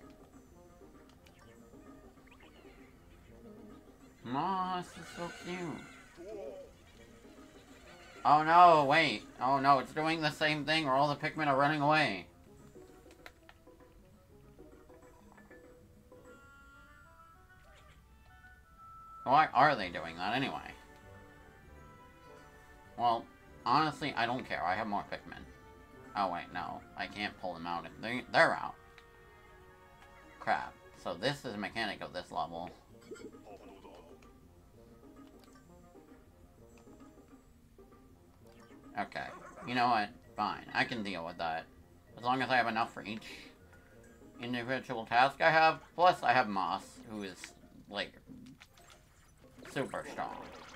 Aw, this is so cute. Oh no, wait. Oh no, it's doing the same thing where all the Pikmin are running away. Why are they doing that anyway? Well, honestly, I don't care. I have more Pikmin. Oh wait, no. I can't pull them out if they, they're out. Crap. So this is a mechanic of this level. Okay. You know what? Fine. I can deal with that. As long as I have enough for each individual task I have. Plus, I have Moss, who is, like, super strong.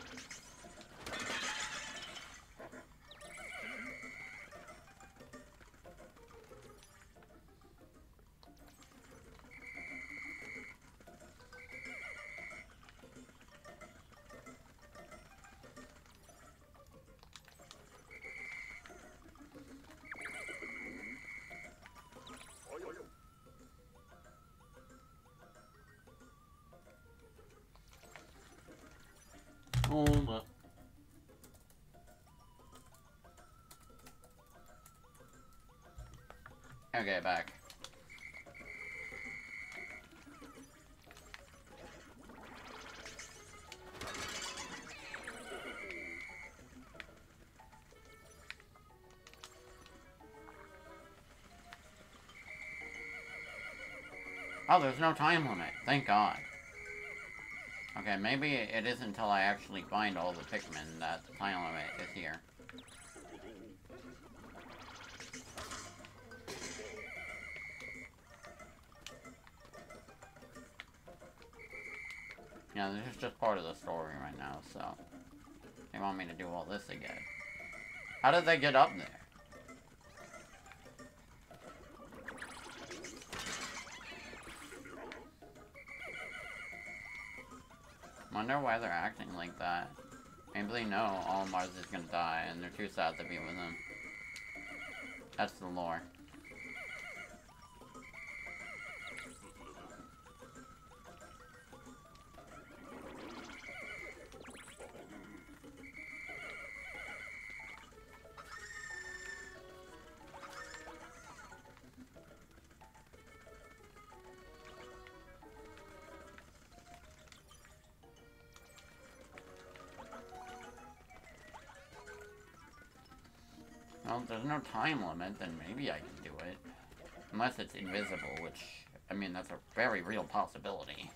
Hold up. Okay, back. Oh, there's no time limit. Thank God. Okay, maybe it isn't until I actually find all the Pikmin that the time limit is here. Yeah, this is just part of the story right now, so... They want me to do all this again. How did they get up there? Wonder why they're acting like that. Maybe they know Olimar is gonna die and they're too sad to be with him. That's the lore. if there's no time limit, then maybe I can do it. Unless it's invisible, which, I mean, that's a very real possibility.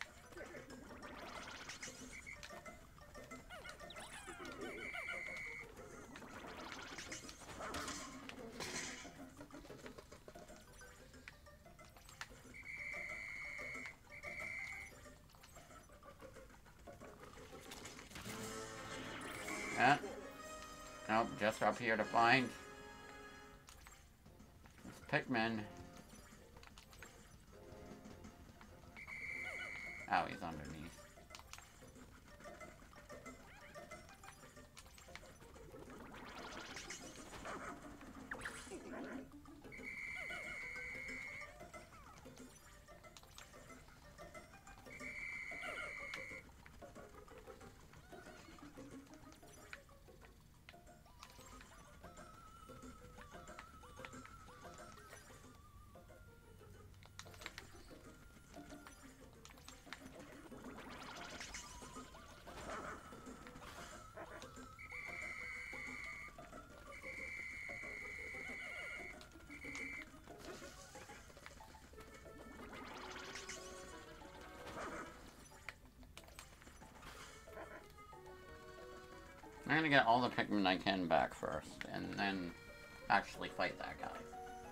Yeah. Nope, just up here to find this Pikmin. Oh, he's underneath. I'm gonna get all the Pikmin I can back first, and then actually fight that guy.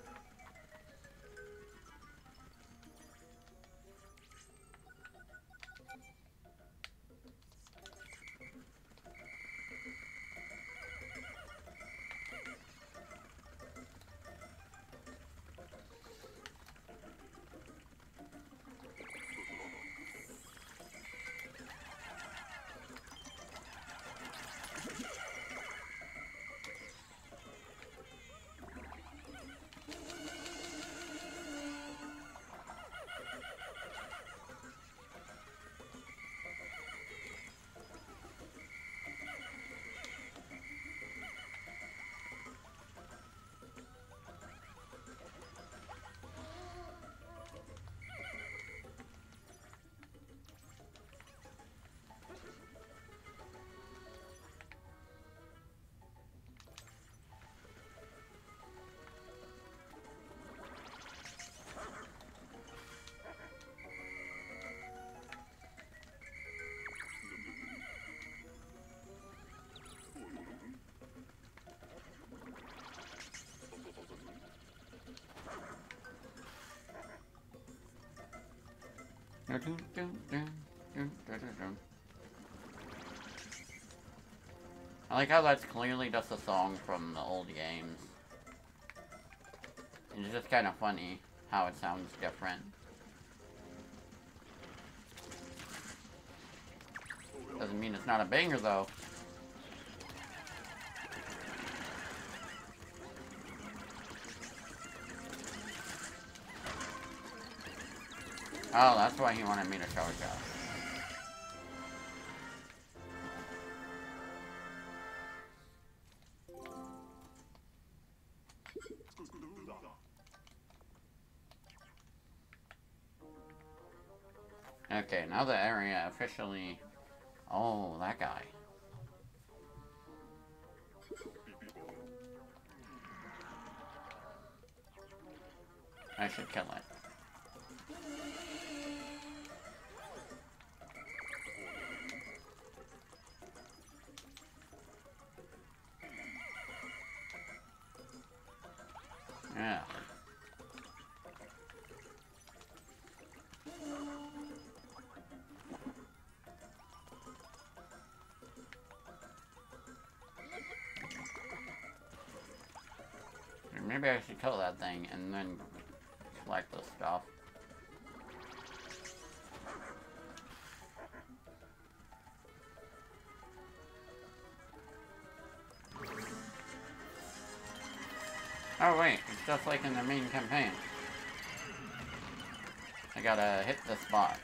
I like how that's clearly just a song from the old games. It's just kind of funny how it sounds different. Doesn't mean it's not a banger though. Oh, that's why he wanted me to show it up. Okay, now the area officially... Oh, that guy. I should kill it. Yeah. Maybe I should kill that thing and then collect the stuff. Oh wait, it's just like in the main campaign. I gotta hit the spot.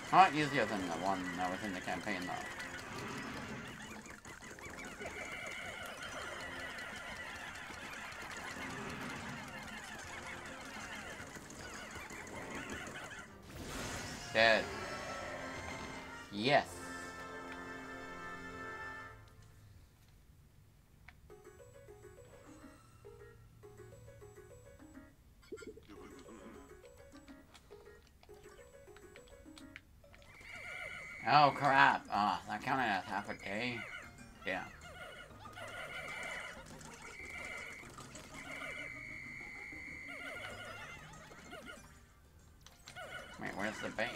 A lot easier than the one that was in the campaign, though. Dead. Yes. Oh crap. Oh, that counted as half a day? Yeah. Wait, where's the base?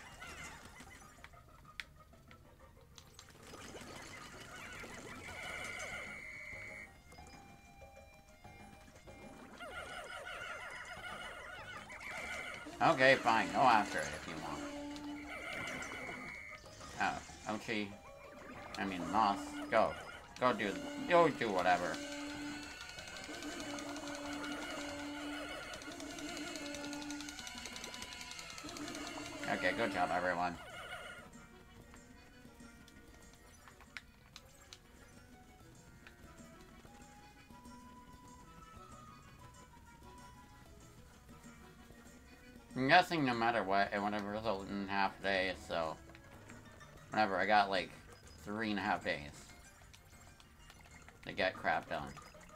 Okay, fine. Go after it if you want. Oh, Ochi. I mean, Moss. Go. Go do, go do whatever. Okay, good job, everyone. I'm guessing no matter what, it would have resulted in half a day, so... Whatever, I got like three and a half days to get crap done.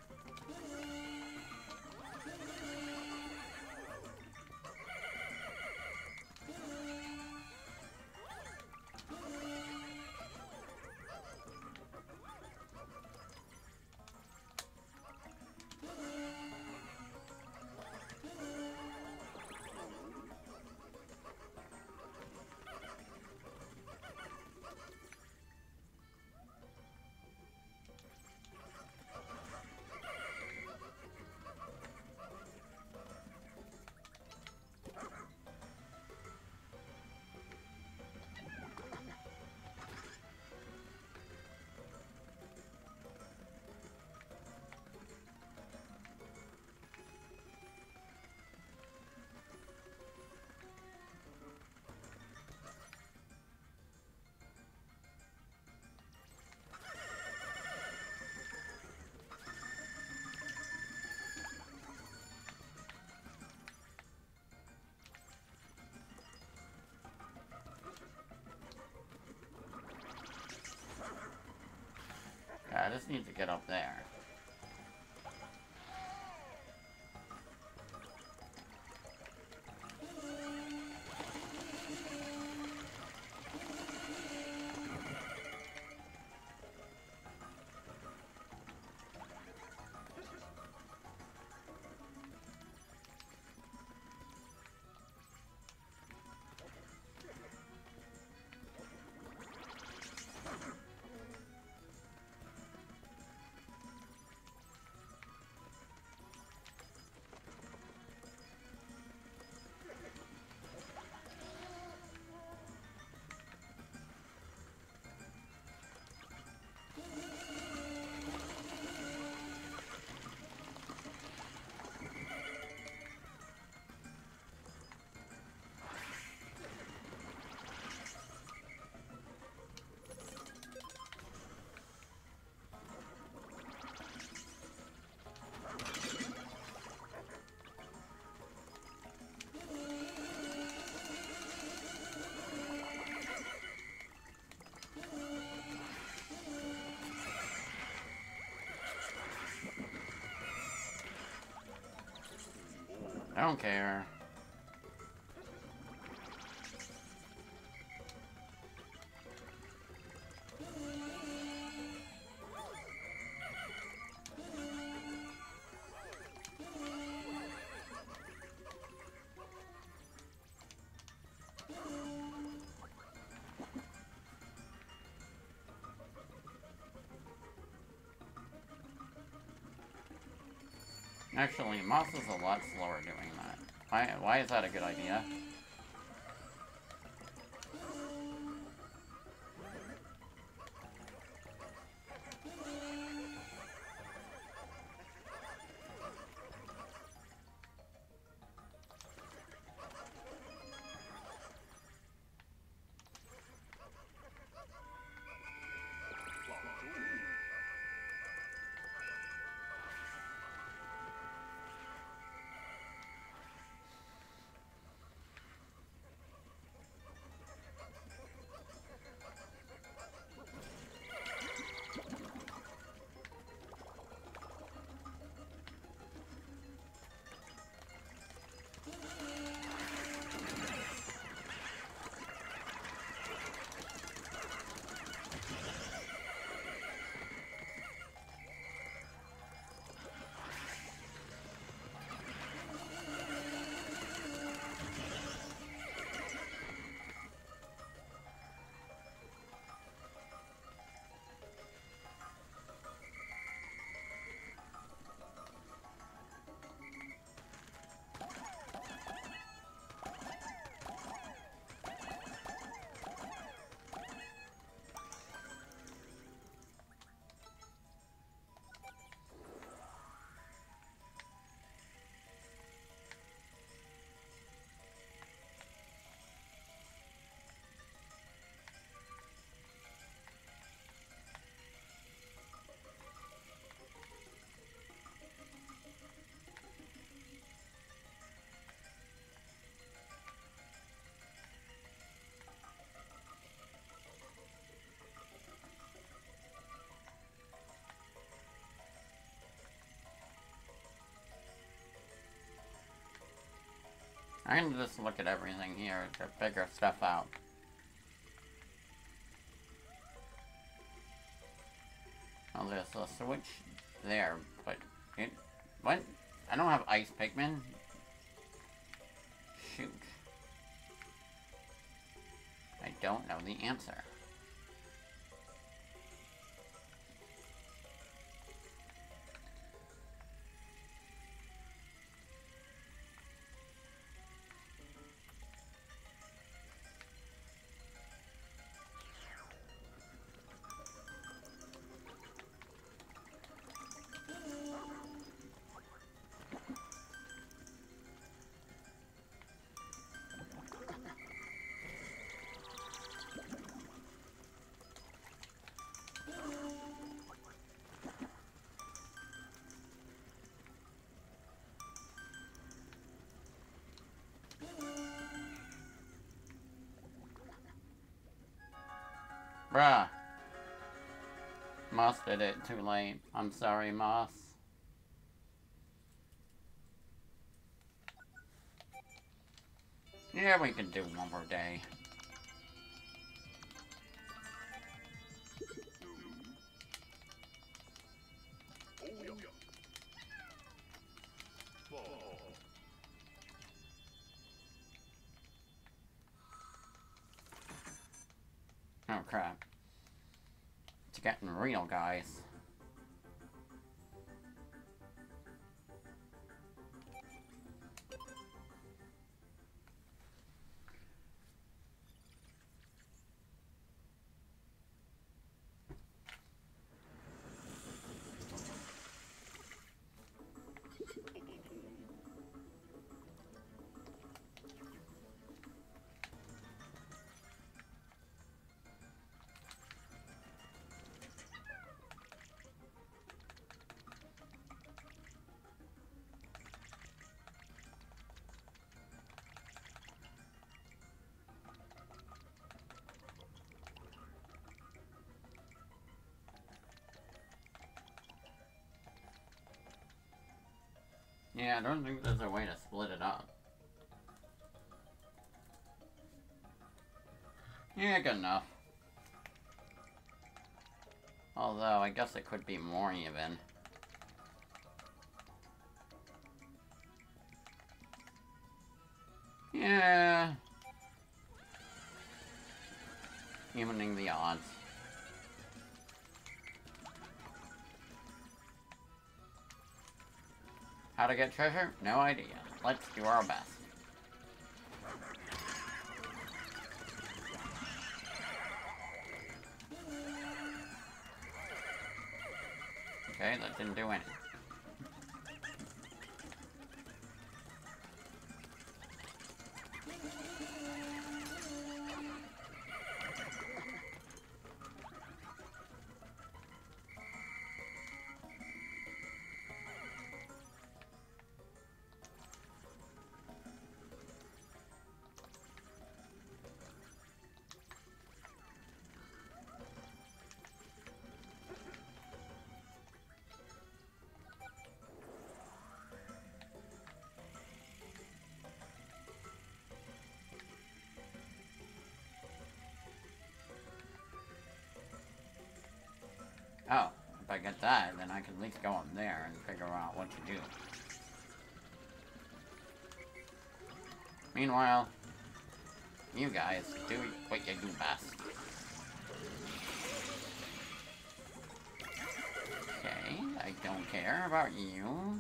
I just need to get up there. I don't care. Actually, Moss is a lot slower doing that. Why, why is that a good idea? I can just look at everything here to figure stuff out. Oh, there's a switch there, but it... What? I don't have ice Pikmin. Shoot. I don't know the answer. Bruh. Moss did it too late. I'm sorry, Moss. Yeah, we can do one more day. Oh crap. It's getting real, guys. Yeah, I don't think there's a way to split it up. Yeah, good enough. Although, I guess it could be more even. Yeah. Evening the odds. How to get treasure? No idea. Let's do our best. Okay, that didn't do anything. Oh, if I get that, then I can at least go up there and figure out what to do. Meanwhile, you guys do what you do best. Okay, I don't care about you.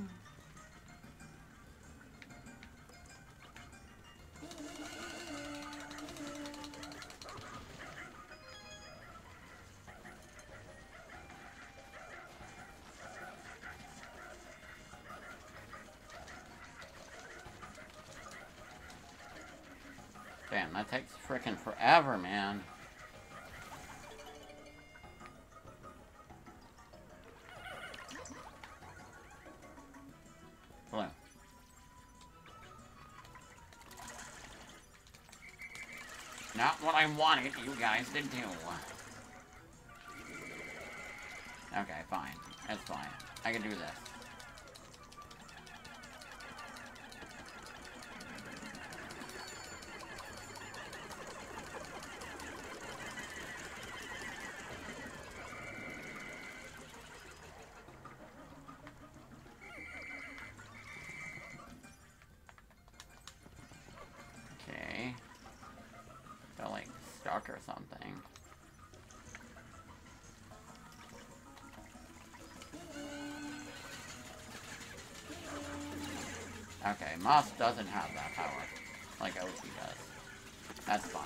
Damn, that takes frickin' forever, man. Blue. Not what I wanted you guys to do. Okay, fine. That's fine. I can do this. stuck or something. Okay, Moss doesn't have that power, like O P does. That's fine.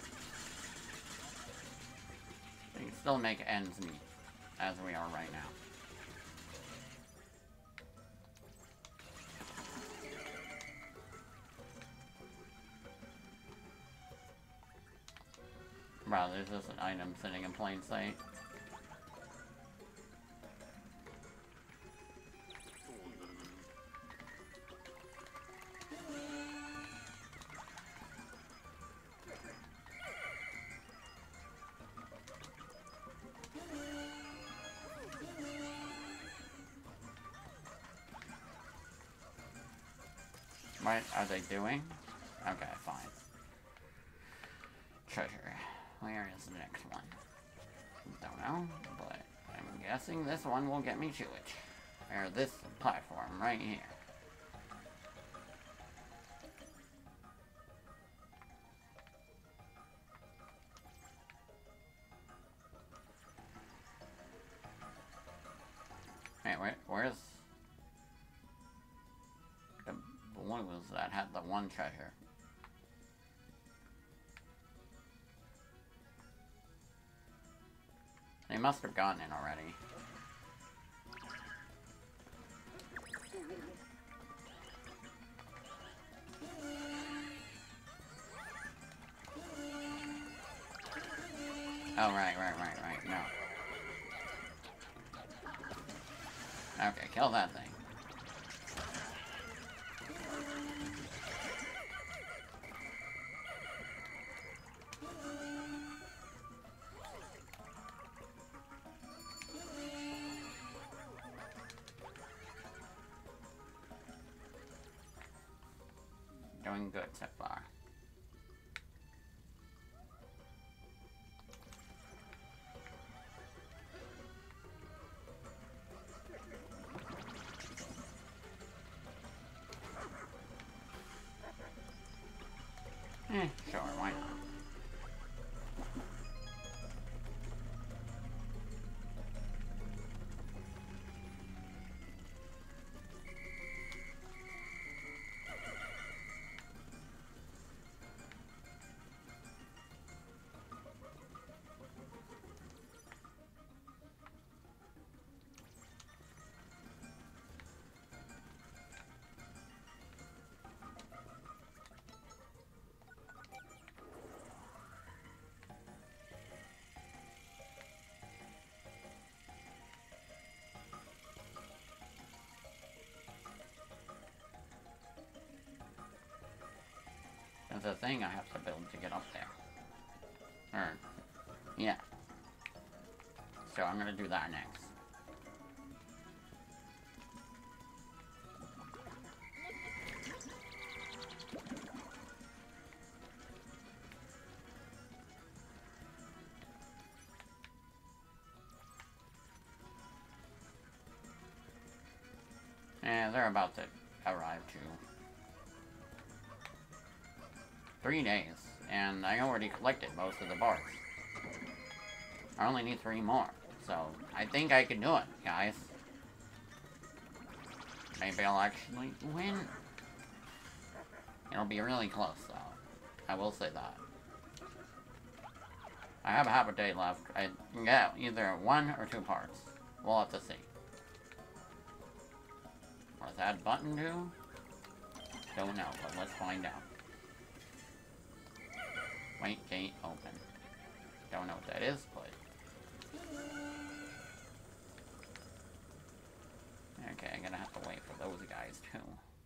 We can still make ends meet, as we are right now. Wow, there's just an item sitting in plain sight. What are they doing? Okay, fine. Treasure. Where is the next one? Don't know, but I'm guessing this one will get me to it. Or this platform right here. Hey, where, where's the blues that had the one treasure? They must have gotten it already. Oh, right, right, right, right, no. Okay, kill that thing. Doing good so far. Eh, sure, why not? There's a thing I have to build to get up there. Or, yeah. So I'm gonna do that next. Yeah, they're about to arrive too. Three days, and I already collected most of the bars. I only need three more, so I think I can do it, guys. Maybe I'll actually win. It'll be really close, though. I will say that. I have half a day left. I can get either one or two parts. We'll have to see. What does that button do? Don't know, but let's find out. White gate open. Don't know what that is, but... Okay, I'm gonna have to wait for those guys, too.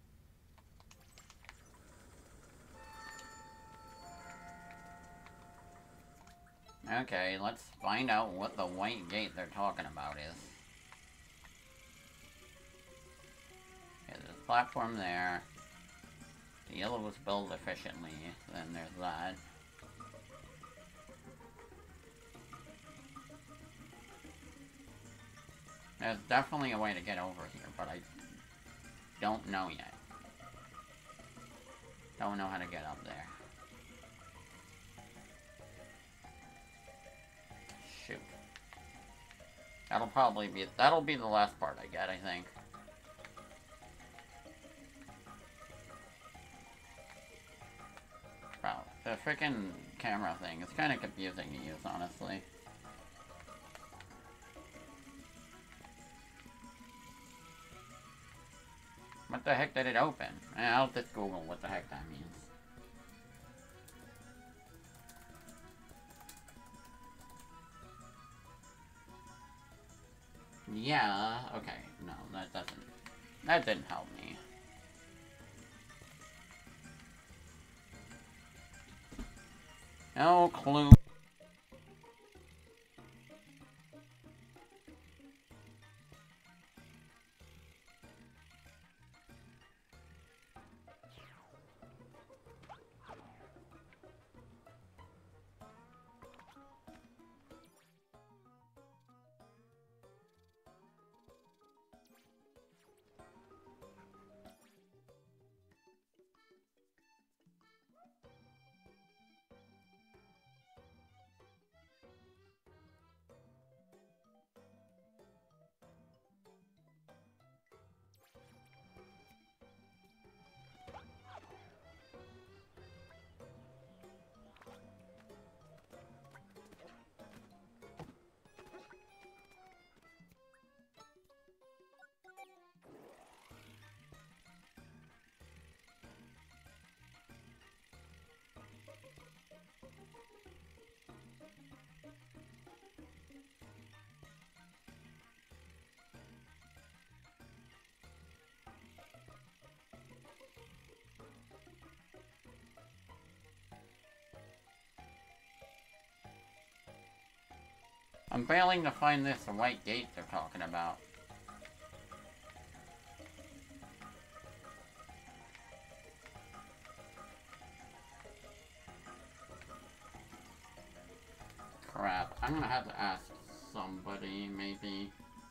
Okay, let's find out what the white gate they're talking about is. Okay, there's a platform there. The yellow was built efficiently. Then there's that. There's definitely a way to get over here, but I don't know yet. Don't know how to get up there. That'll probably be, that'll be the last part I get, I think. Wow, the freaking camera thing is kind of confusing to use, honestly. What the heck did it open? I'll just Google what the heck that means. Yeah, okay, no, that doesn't, that didn't help me. No clue. I'm failing to find this white gate they're talking about. Crap, I'm gonna have to ask somebody, maybe.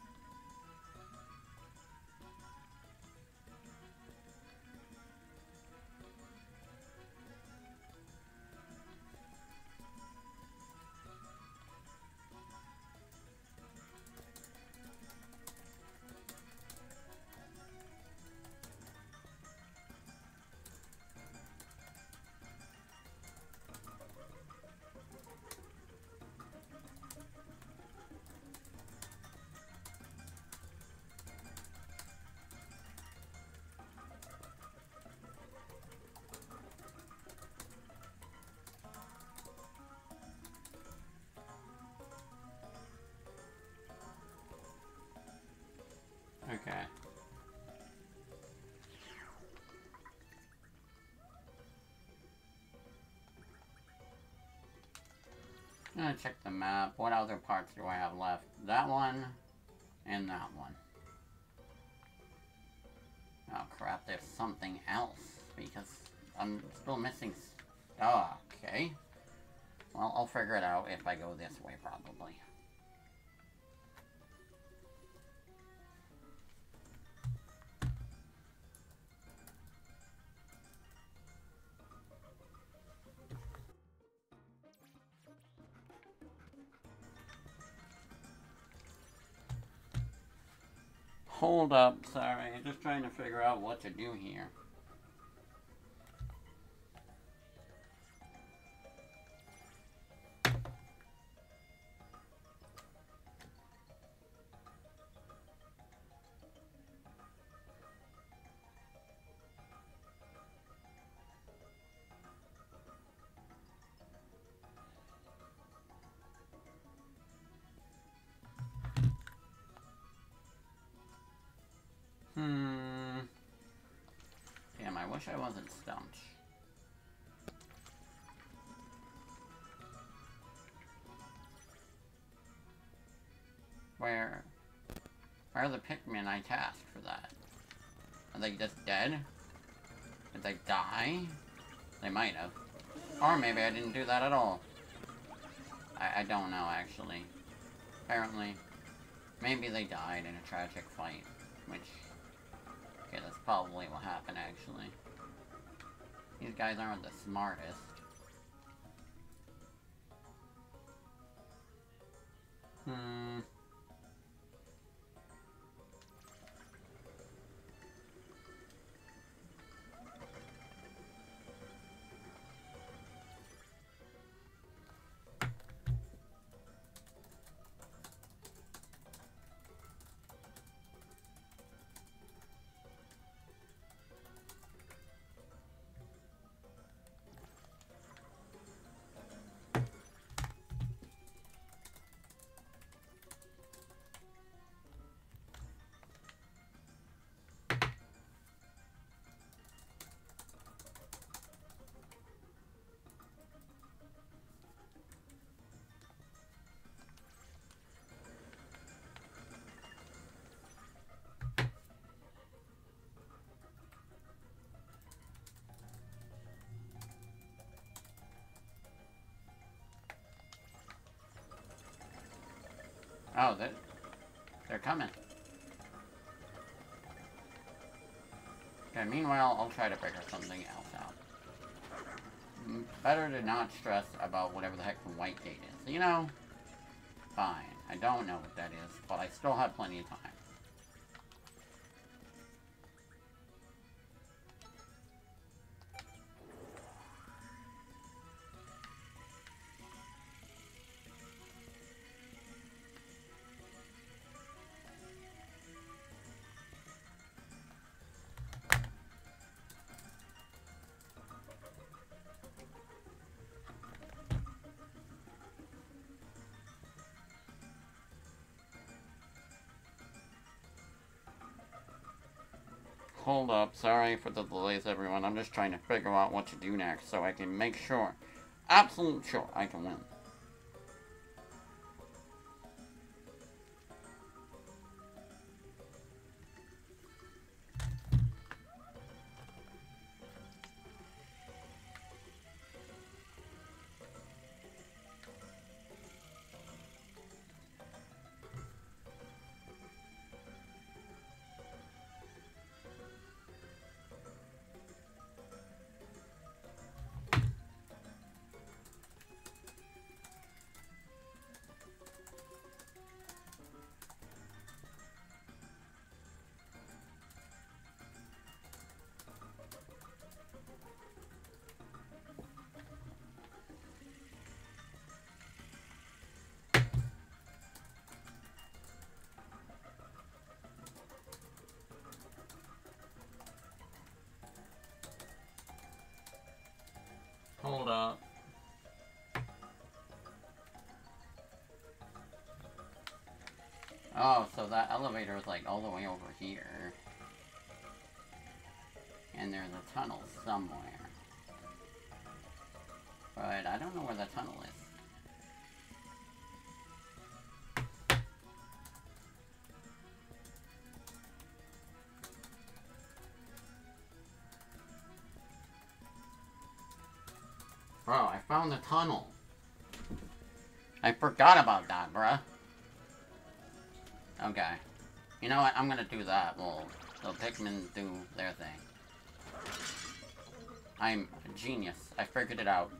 Okay. I'm gonna check the map. What other parts do I have left? That one, and that one. Oh crap, there's something else, because I'm still missing... Oh, okay. Well, I'll figure it out if I go this way, probably. Hold up, sorry, just trying to figure out what to do here. Hmm. Damn, I wish I wasn't stumped. Where... Where are the Pikmin I tasked for that? Are they just dead? Did they die? They might have. Or maybe I didn't do that at all. I, I don't know, actually. Apparently. Maybe they died in a tragic fight. Which... Okay, that's probably what happened, actually. These guys aren't the smartest. Hmm... Oh, they're, they're coming. Okay, meanwhile, I'll try to figure something else out. Better to not stress about whatever the heck the white gate is. You know? Fine. I don't know what that is, but I still have plenty of time. Hold up, sorry for the delays, everyone. I'm just trying to figure out what to do next so I can make sure, absolute sure, I can win. Hold up. Oh, so that elevator is like all the way over here. And there's a tunnel somewhere. But I don't know where the tunnel is. Bro, I found the tunnel. I forgot about that, bruh. Okay. You know what? I'm gonna do that. Well, the Pikmin do their thing. I'm a genius. I figured it out.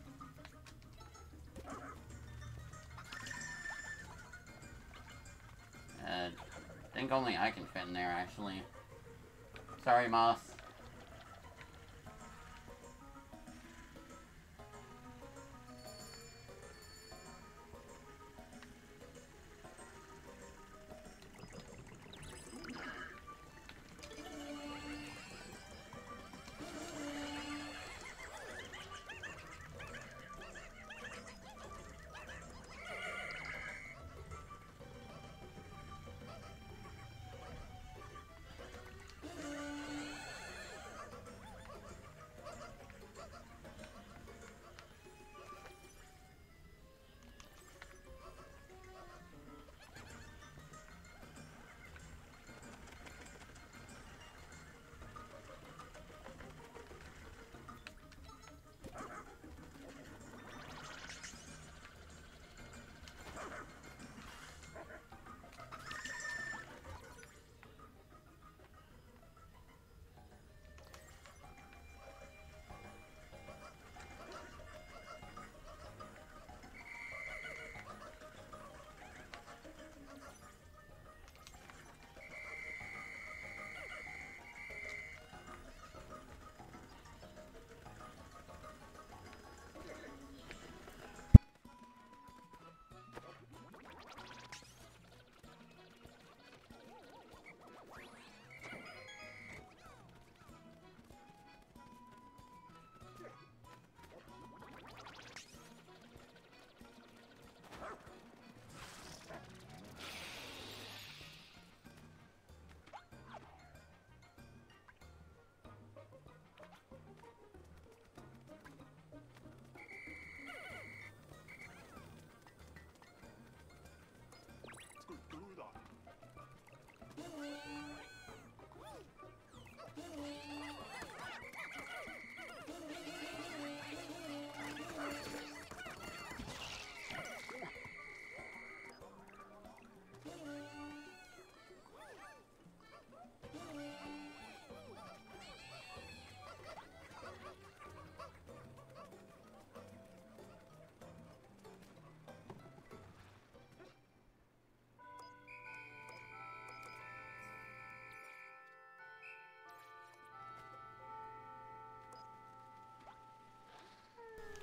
Uh, I think only I can fit in there, actually. Sorry, Moss.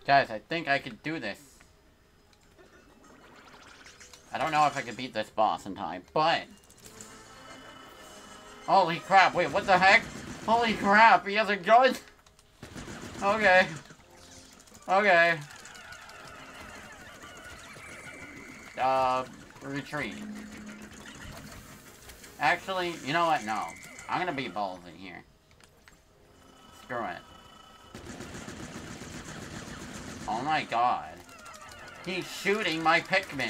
Guys, I think I could do this. I don't know if I could beat this boss in time, but... Holy crap, wait, what the heck? Holy crap, he has a gun? Okay. Okay. Uh, retreat. Actually, you know what? No. I'm gonna be ballsy here. Screw it. Oh my god. He's shooting my Pikmin.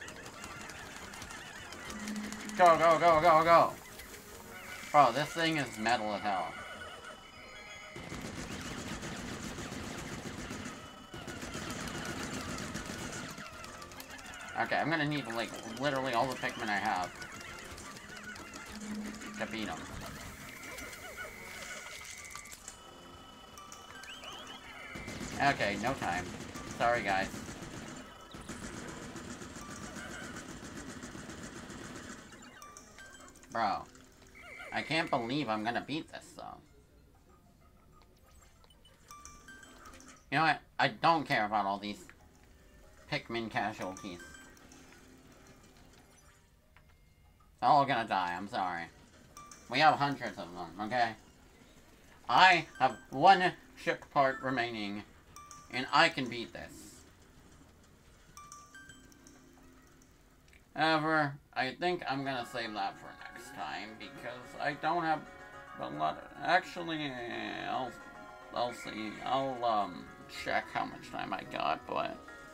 Go, go, go, go, go. Bro, this thing is metal as hell. Okay, I'm gonna need, like, literally all the Pikmin I have to beat him. Okay, no time. Sorry, guys. Bro. I can't believe I'm gonna beat this, though. You know what? I don't care about all these Pikmin casualties. They're all gonna die, I'm sorry. We have hundreds of them, okay? I have one ship part remaining, and I can beat this. However, I think I'm gonna save that for next time, because I don't have a lot of... Actually, I'll, I'll see. I'll, um, check how much time I got, but...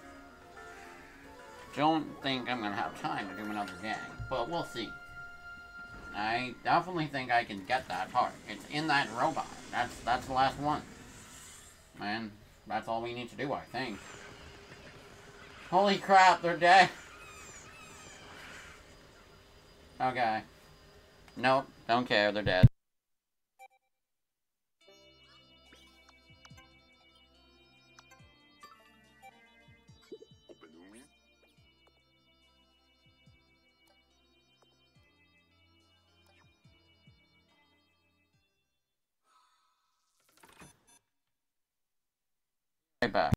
Don't think I'm gonna have time to do another gang, but we'll see. I definitely think I can get that part. It's in that robot. That's that's the last one. Man, that's all we need to do, I think. Holy crap, they're dead. Okay. Nope, don't care, they're dead. Right back.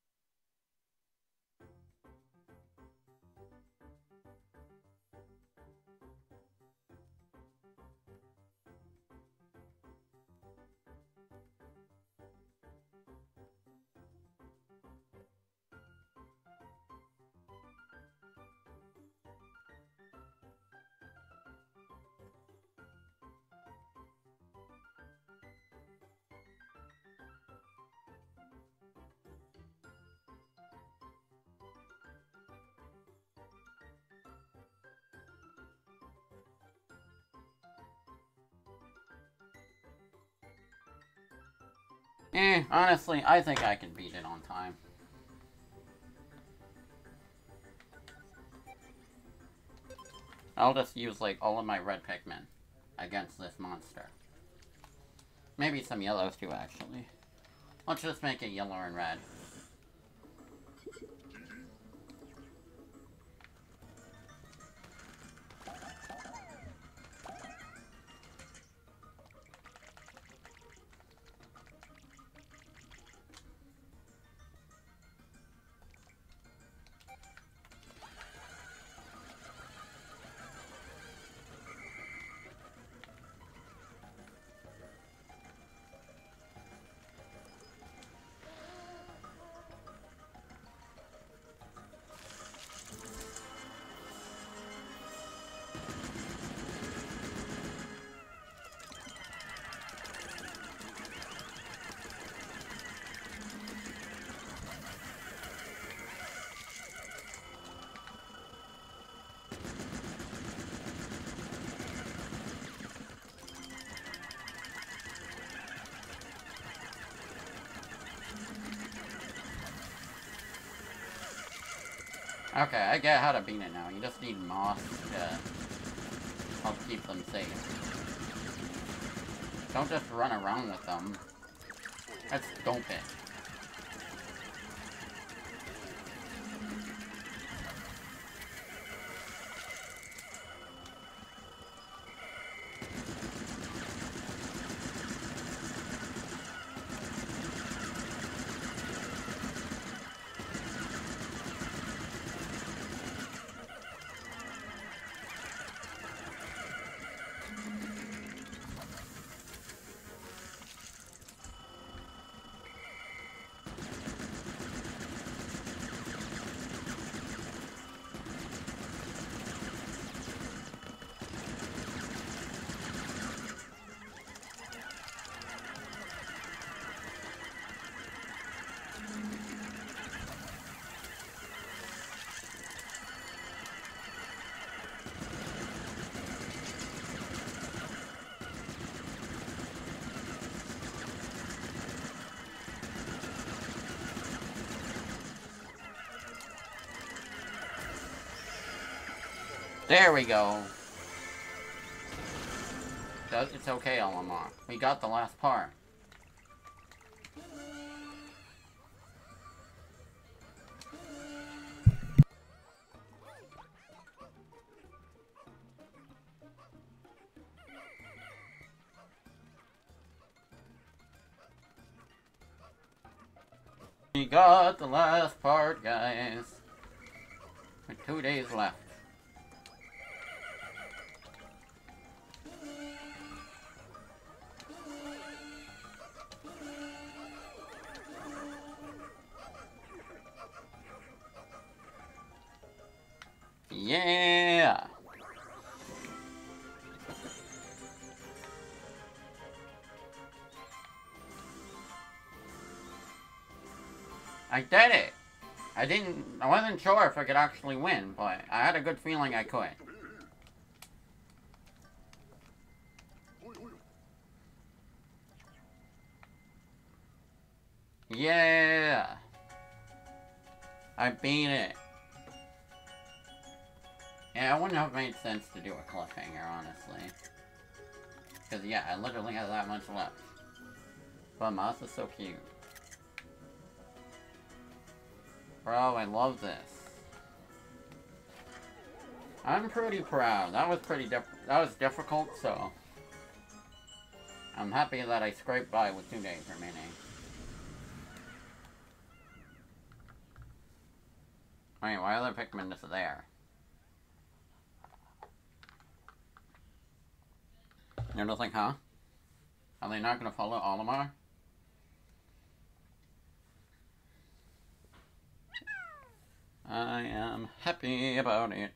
Eh, honestly, I think I can beat it on time. I'll just use, like, all of my red Pikmin against this monster. Maybe some yellows, too, actually. Let's just make it yellow and red. Okay, I get how to beat it now. You just need moss to help keep them safe. Don't just run around with them. That's stupid. There we go. It's okay, Olimar. We got the last part. We got the last part, guys. With two days left. Yeah! I did it! I didn't... I wasn't sure if I could actually win, but I had a good feeling I could. Yeah! I beat it. Yeah, it wouldn't have made sense to do a cliffhanger, honestly. Because, yeah, I literally have that much left. But Moss is so cute. Bro, I love this. I'm pretty proud. That was pretty diff- that was difficult, so... I'm happy that I scraped by with two days remaining. Wait, why are the Pikmin just there? You're just like, huh? Are they not gonna follow Olimar? I am happy about it.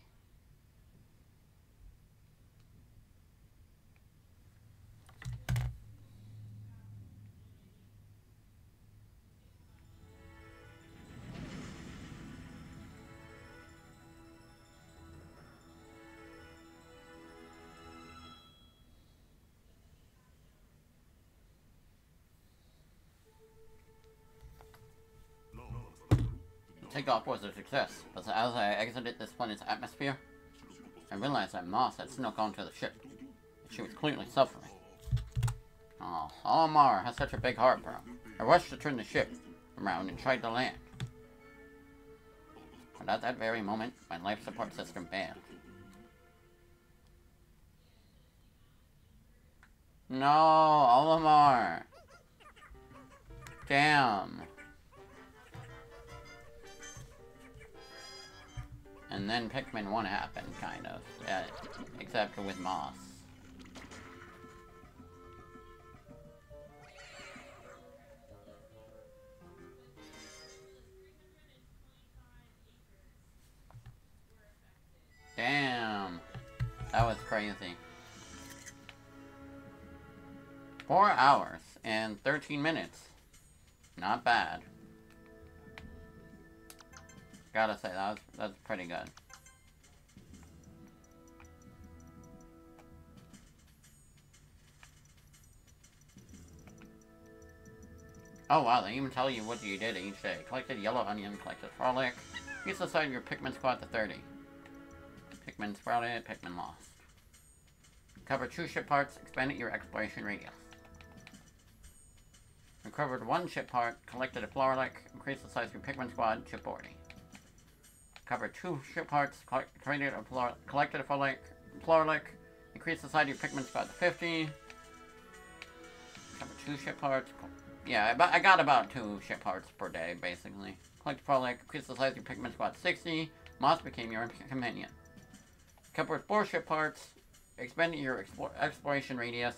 Takeoff was a success, but as I exited this planet's atmosphere, I realized that Moss had snuck onto the ship. She was clearly suffering. Oh, Olimar has such a big heart, bro. I rushed to turn the ship around and tried to land. But at that very moment, my life support system failed. No, Olimar! Damn. And then Pikmin one happened, kind of. Yeah, except with Moss. Damn. That was crazy. Four hours and thirteen minutes. Not bad. Gotta say, that was, that's pretty good. Oh wow, they even tell you what you did each day. Collected yellow onion, collected frolic. Increase the size of your Pikmin squad to thirty. Pikmin sprouted, Pikmin lost. Cover two ship parts, expanded your exploration radius. Recovered one ship part, collected a floralic, increased the size of your Pikmin squad to forty. Covered two ship parts, created a flor collected a floralic, floralic, increased the size of your Pikmin squad to fifty. Covered two ship parts. Yeah, I got about two ship parts per day, basically. Collect floralic, increased the size of your Pikmin squad to sixty. Moss became your companion. Covered four ship parts, expanded your explore exploration radius.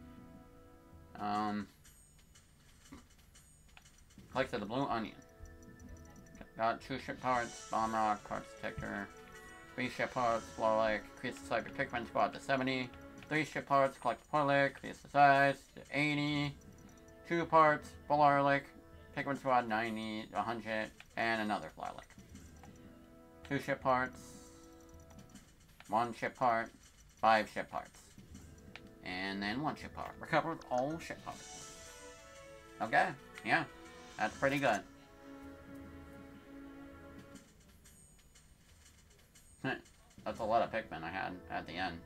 Um, collected the blue onion. Got two ship parts, bomb rock, parts detector. Three ship parts, floralic, increase the size of your Pikmin squad to seventy. Three ship parts, collect floralic, increase the size to eighty. Two parts, floralic, Pikmin squad ninety, one hundred, and another floralic. Two ship parts, one ship part, five ship parts, and then one ship part. Recovered all ship parts. Okay, yeah, that's pretty good. That's a lot of Pikmin I had at the end.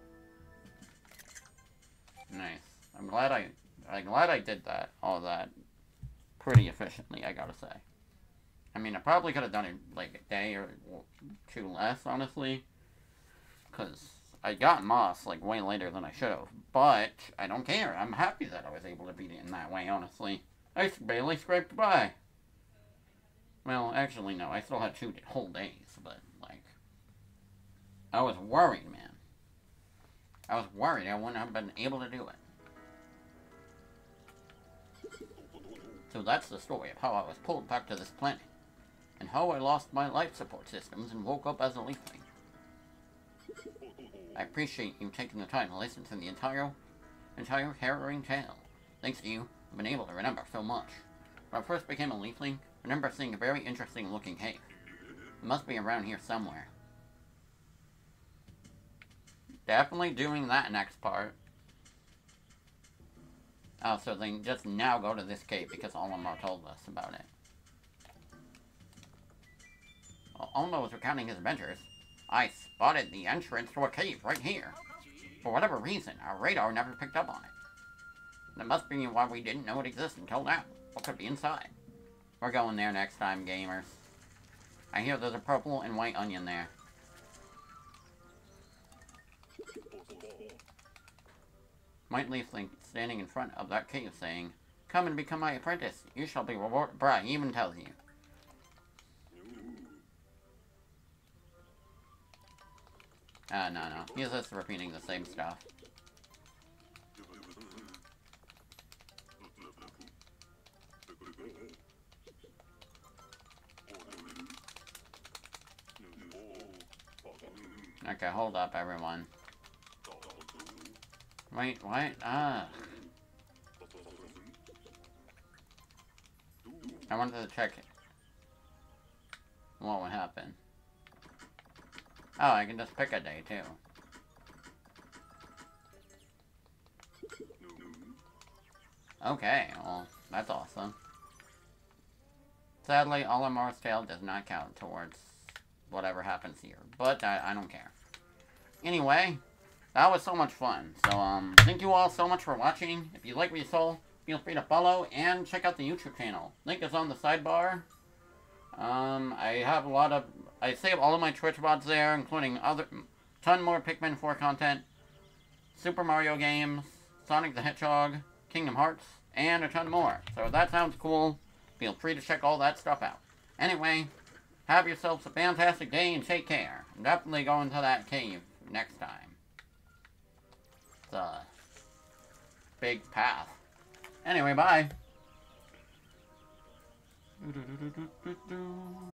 Nice. I'm glad I, I'm glad I did that, all that, pretty efficiently, I gotta say. I mean, I probably could have done it, like, a day or two less, honestly. Because I got Moss, like, way later than I should have. But, I don't care. I'm happy that I was able to beat it in that way, honestly. I barely scraped by. Well, actually, no. I still had two whole days, but, like... I was worried, man. I was worried I wouldn't have been able to do it. So that's the story of how I was pulled back to this planet. And how I lost my life support systems and woke up as a leafling. I appreciate you taking the time to listen to the entire, entire harrowing tale. Thanks to you, I've been able to remember so much. When I first became a leafling, I remember seeing a very interesting looking cave. It must be around here somewhere. Definitely doing that next part. Oh, so they just now go to this cave because Olimar told us about it. While Olimar was recounting his adventures, I spotted the entrance to a cave right here. For whatever reason, our radar never picked up on it. That must be why we didn't know it existed until now. What could be inside? We're going there next time, gamers. I hear there's a purple and white onion there. White Leafling standing in front of that cave saying, "Come and become my apprentice. You shall be rewarded." Bruh, he even tells you. Ah, uh, no, no. He's just repeating the same stuff. Okay, hold up, everyone. Wait, what? Ah. I wanted to check what would happen. Oh, I can just pick a day, too. Okay, well, that's awesome. Sadly, Olimar's tale does not count towards whatever happens here, but I, I don't care. Anyway, that was so much fun. So, um, thank you all so much for watching. If you like what you saw, feel free to follow and check out the YouTube channel. Link is on the sidebar. Um, I have a lot of... I save all of my Twitch bots there, including other... ton more Pikmin four content, Super Mario games, Sonic the Hedgehog, Kingdom Hearts, and a ton more. So if that sounds cool, feel free to check all that stuff out. Anyway, have yourselves a fantastic day and take care. I'm definitely going to that cave next time. It's a big path. Anyway, bye.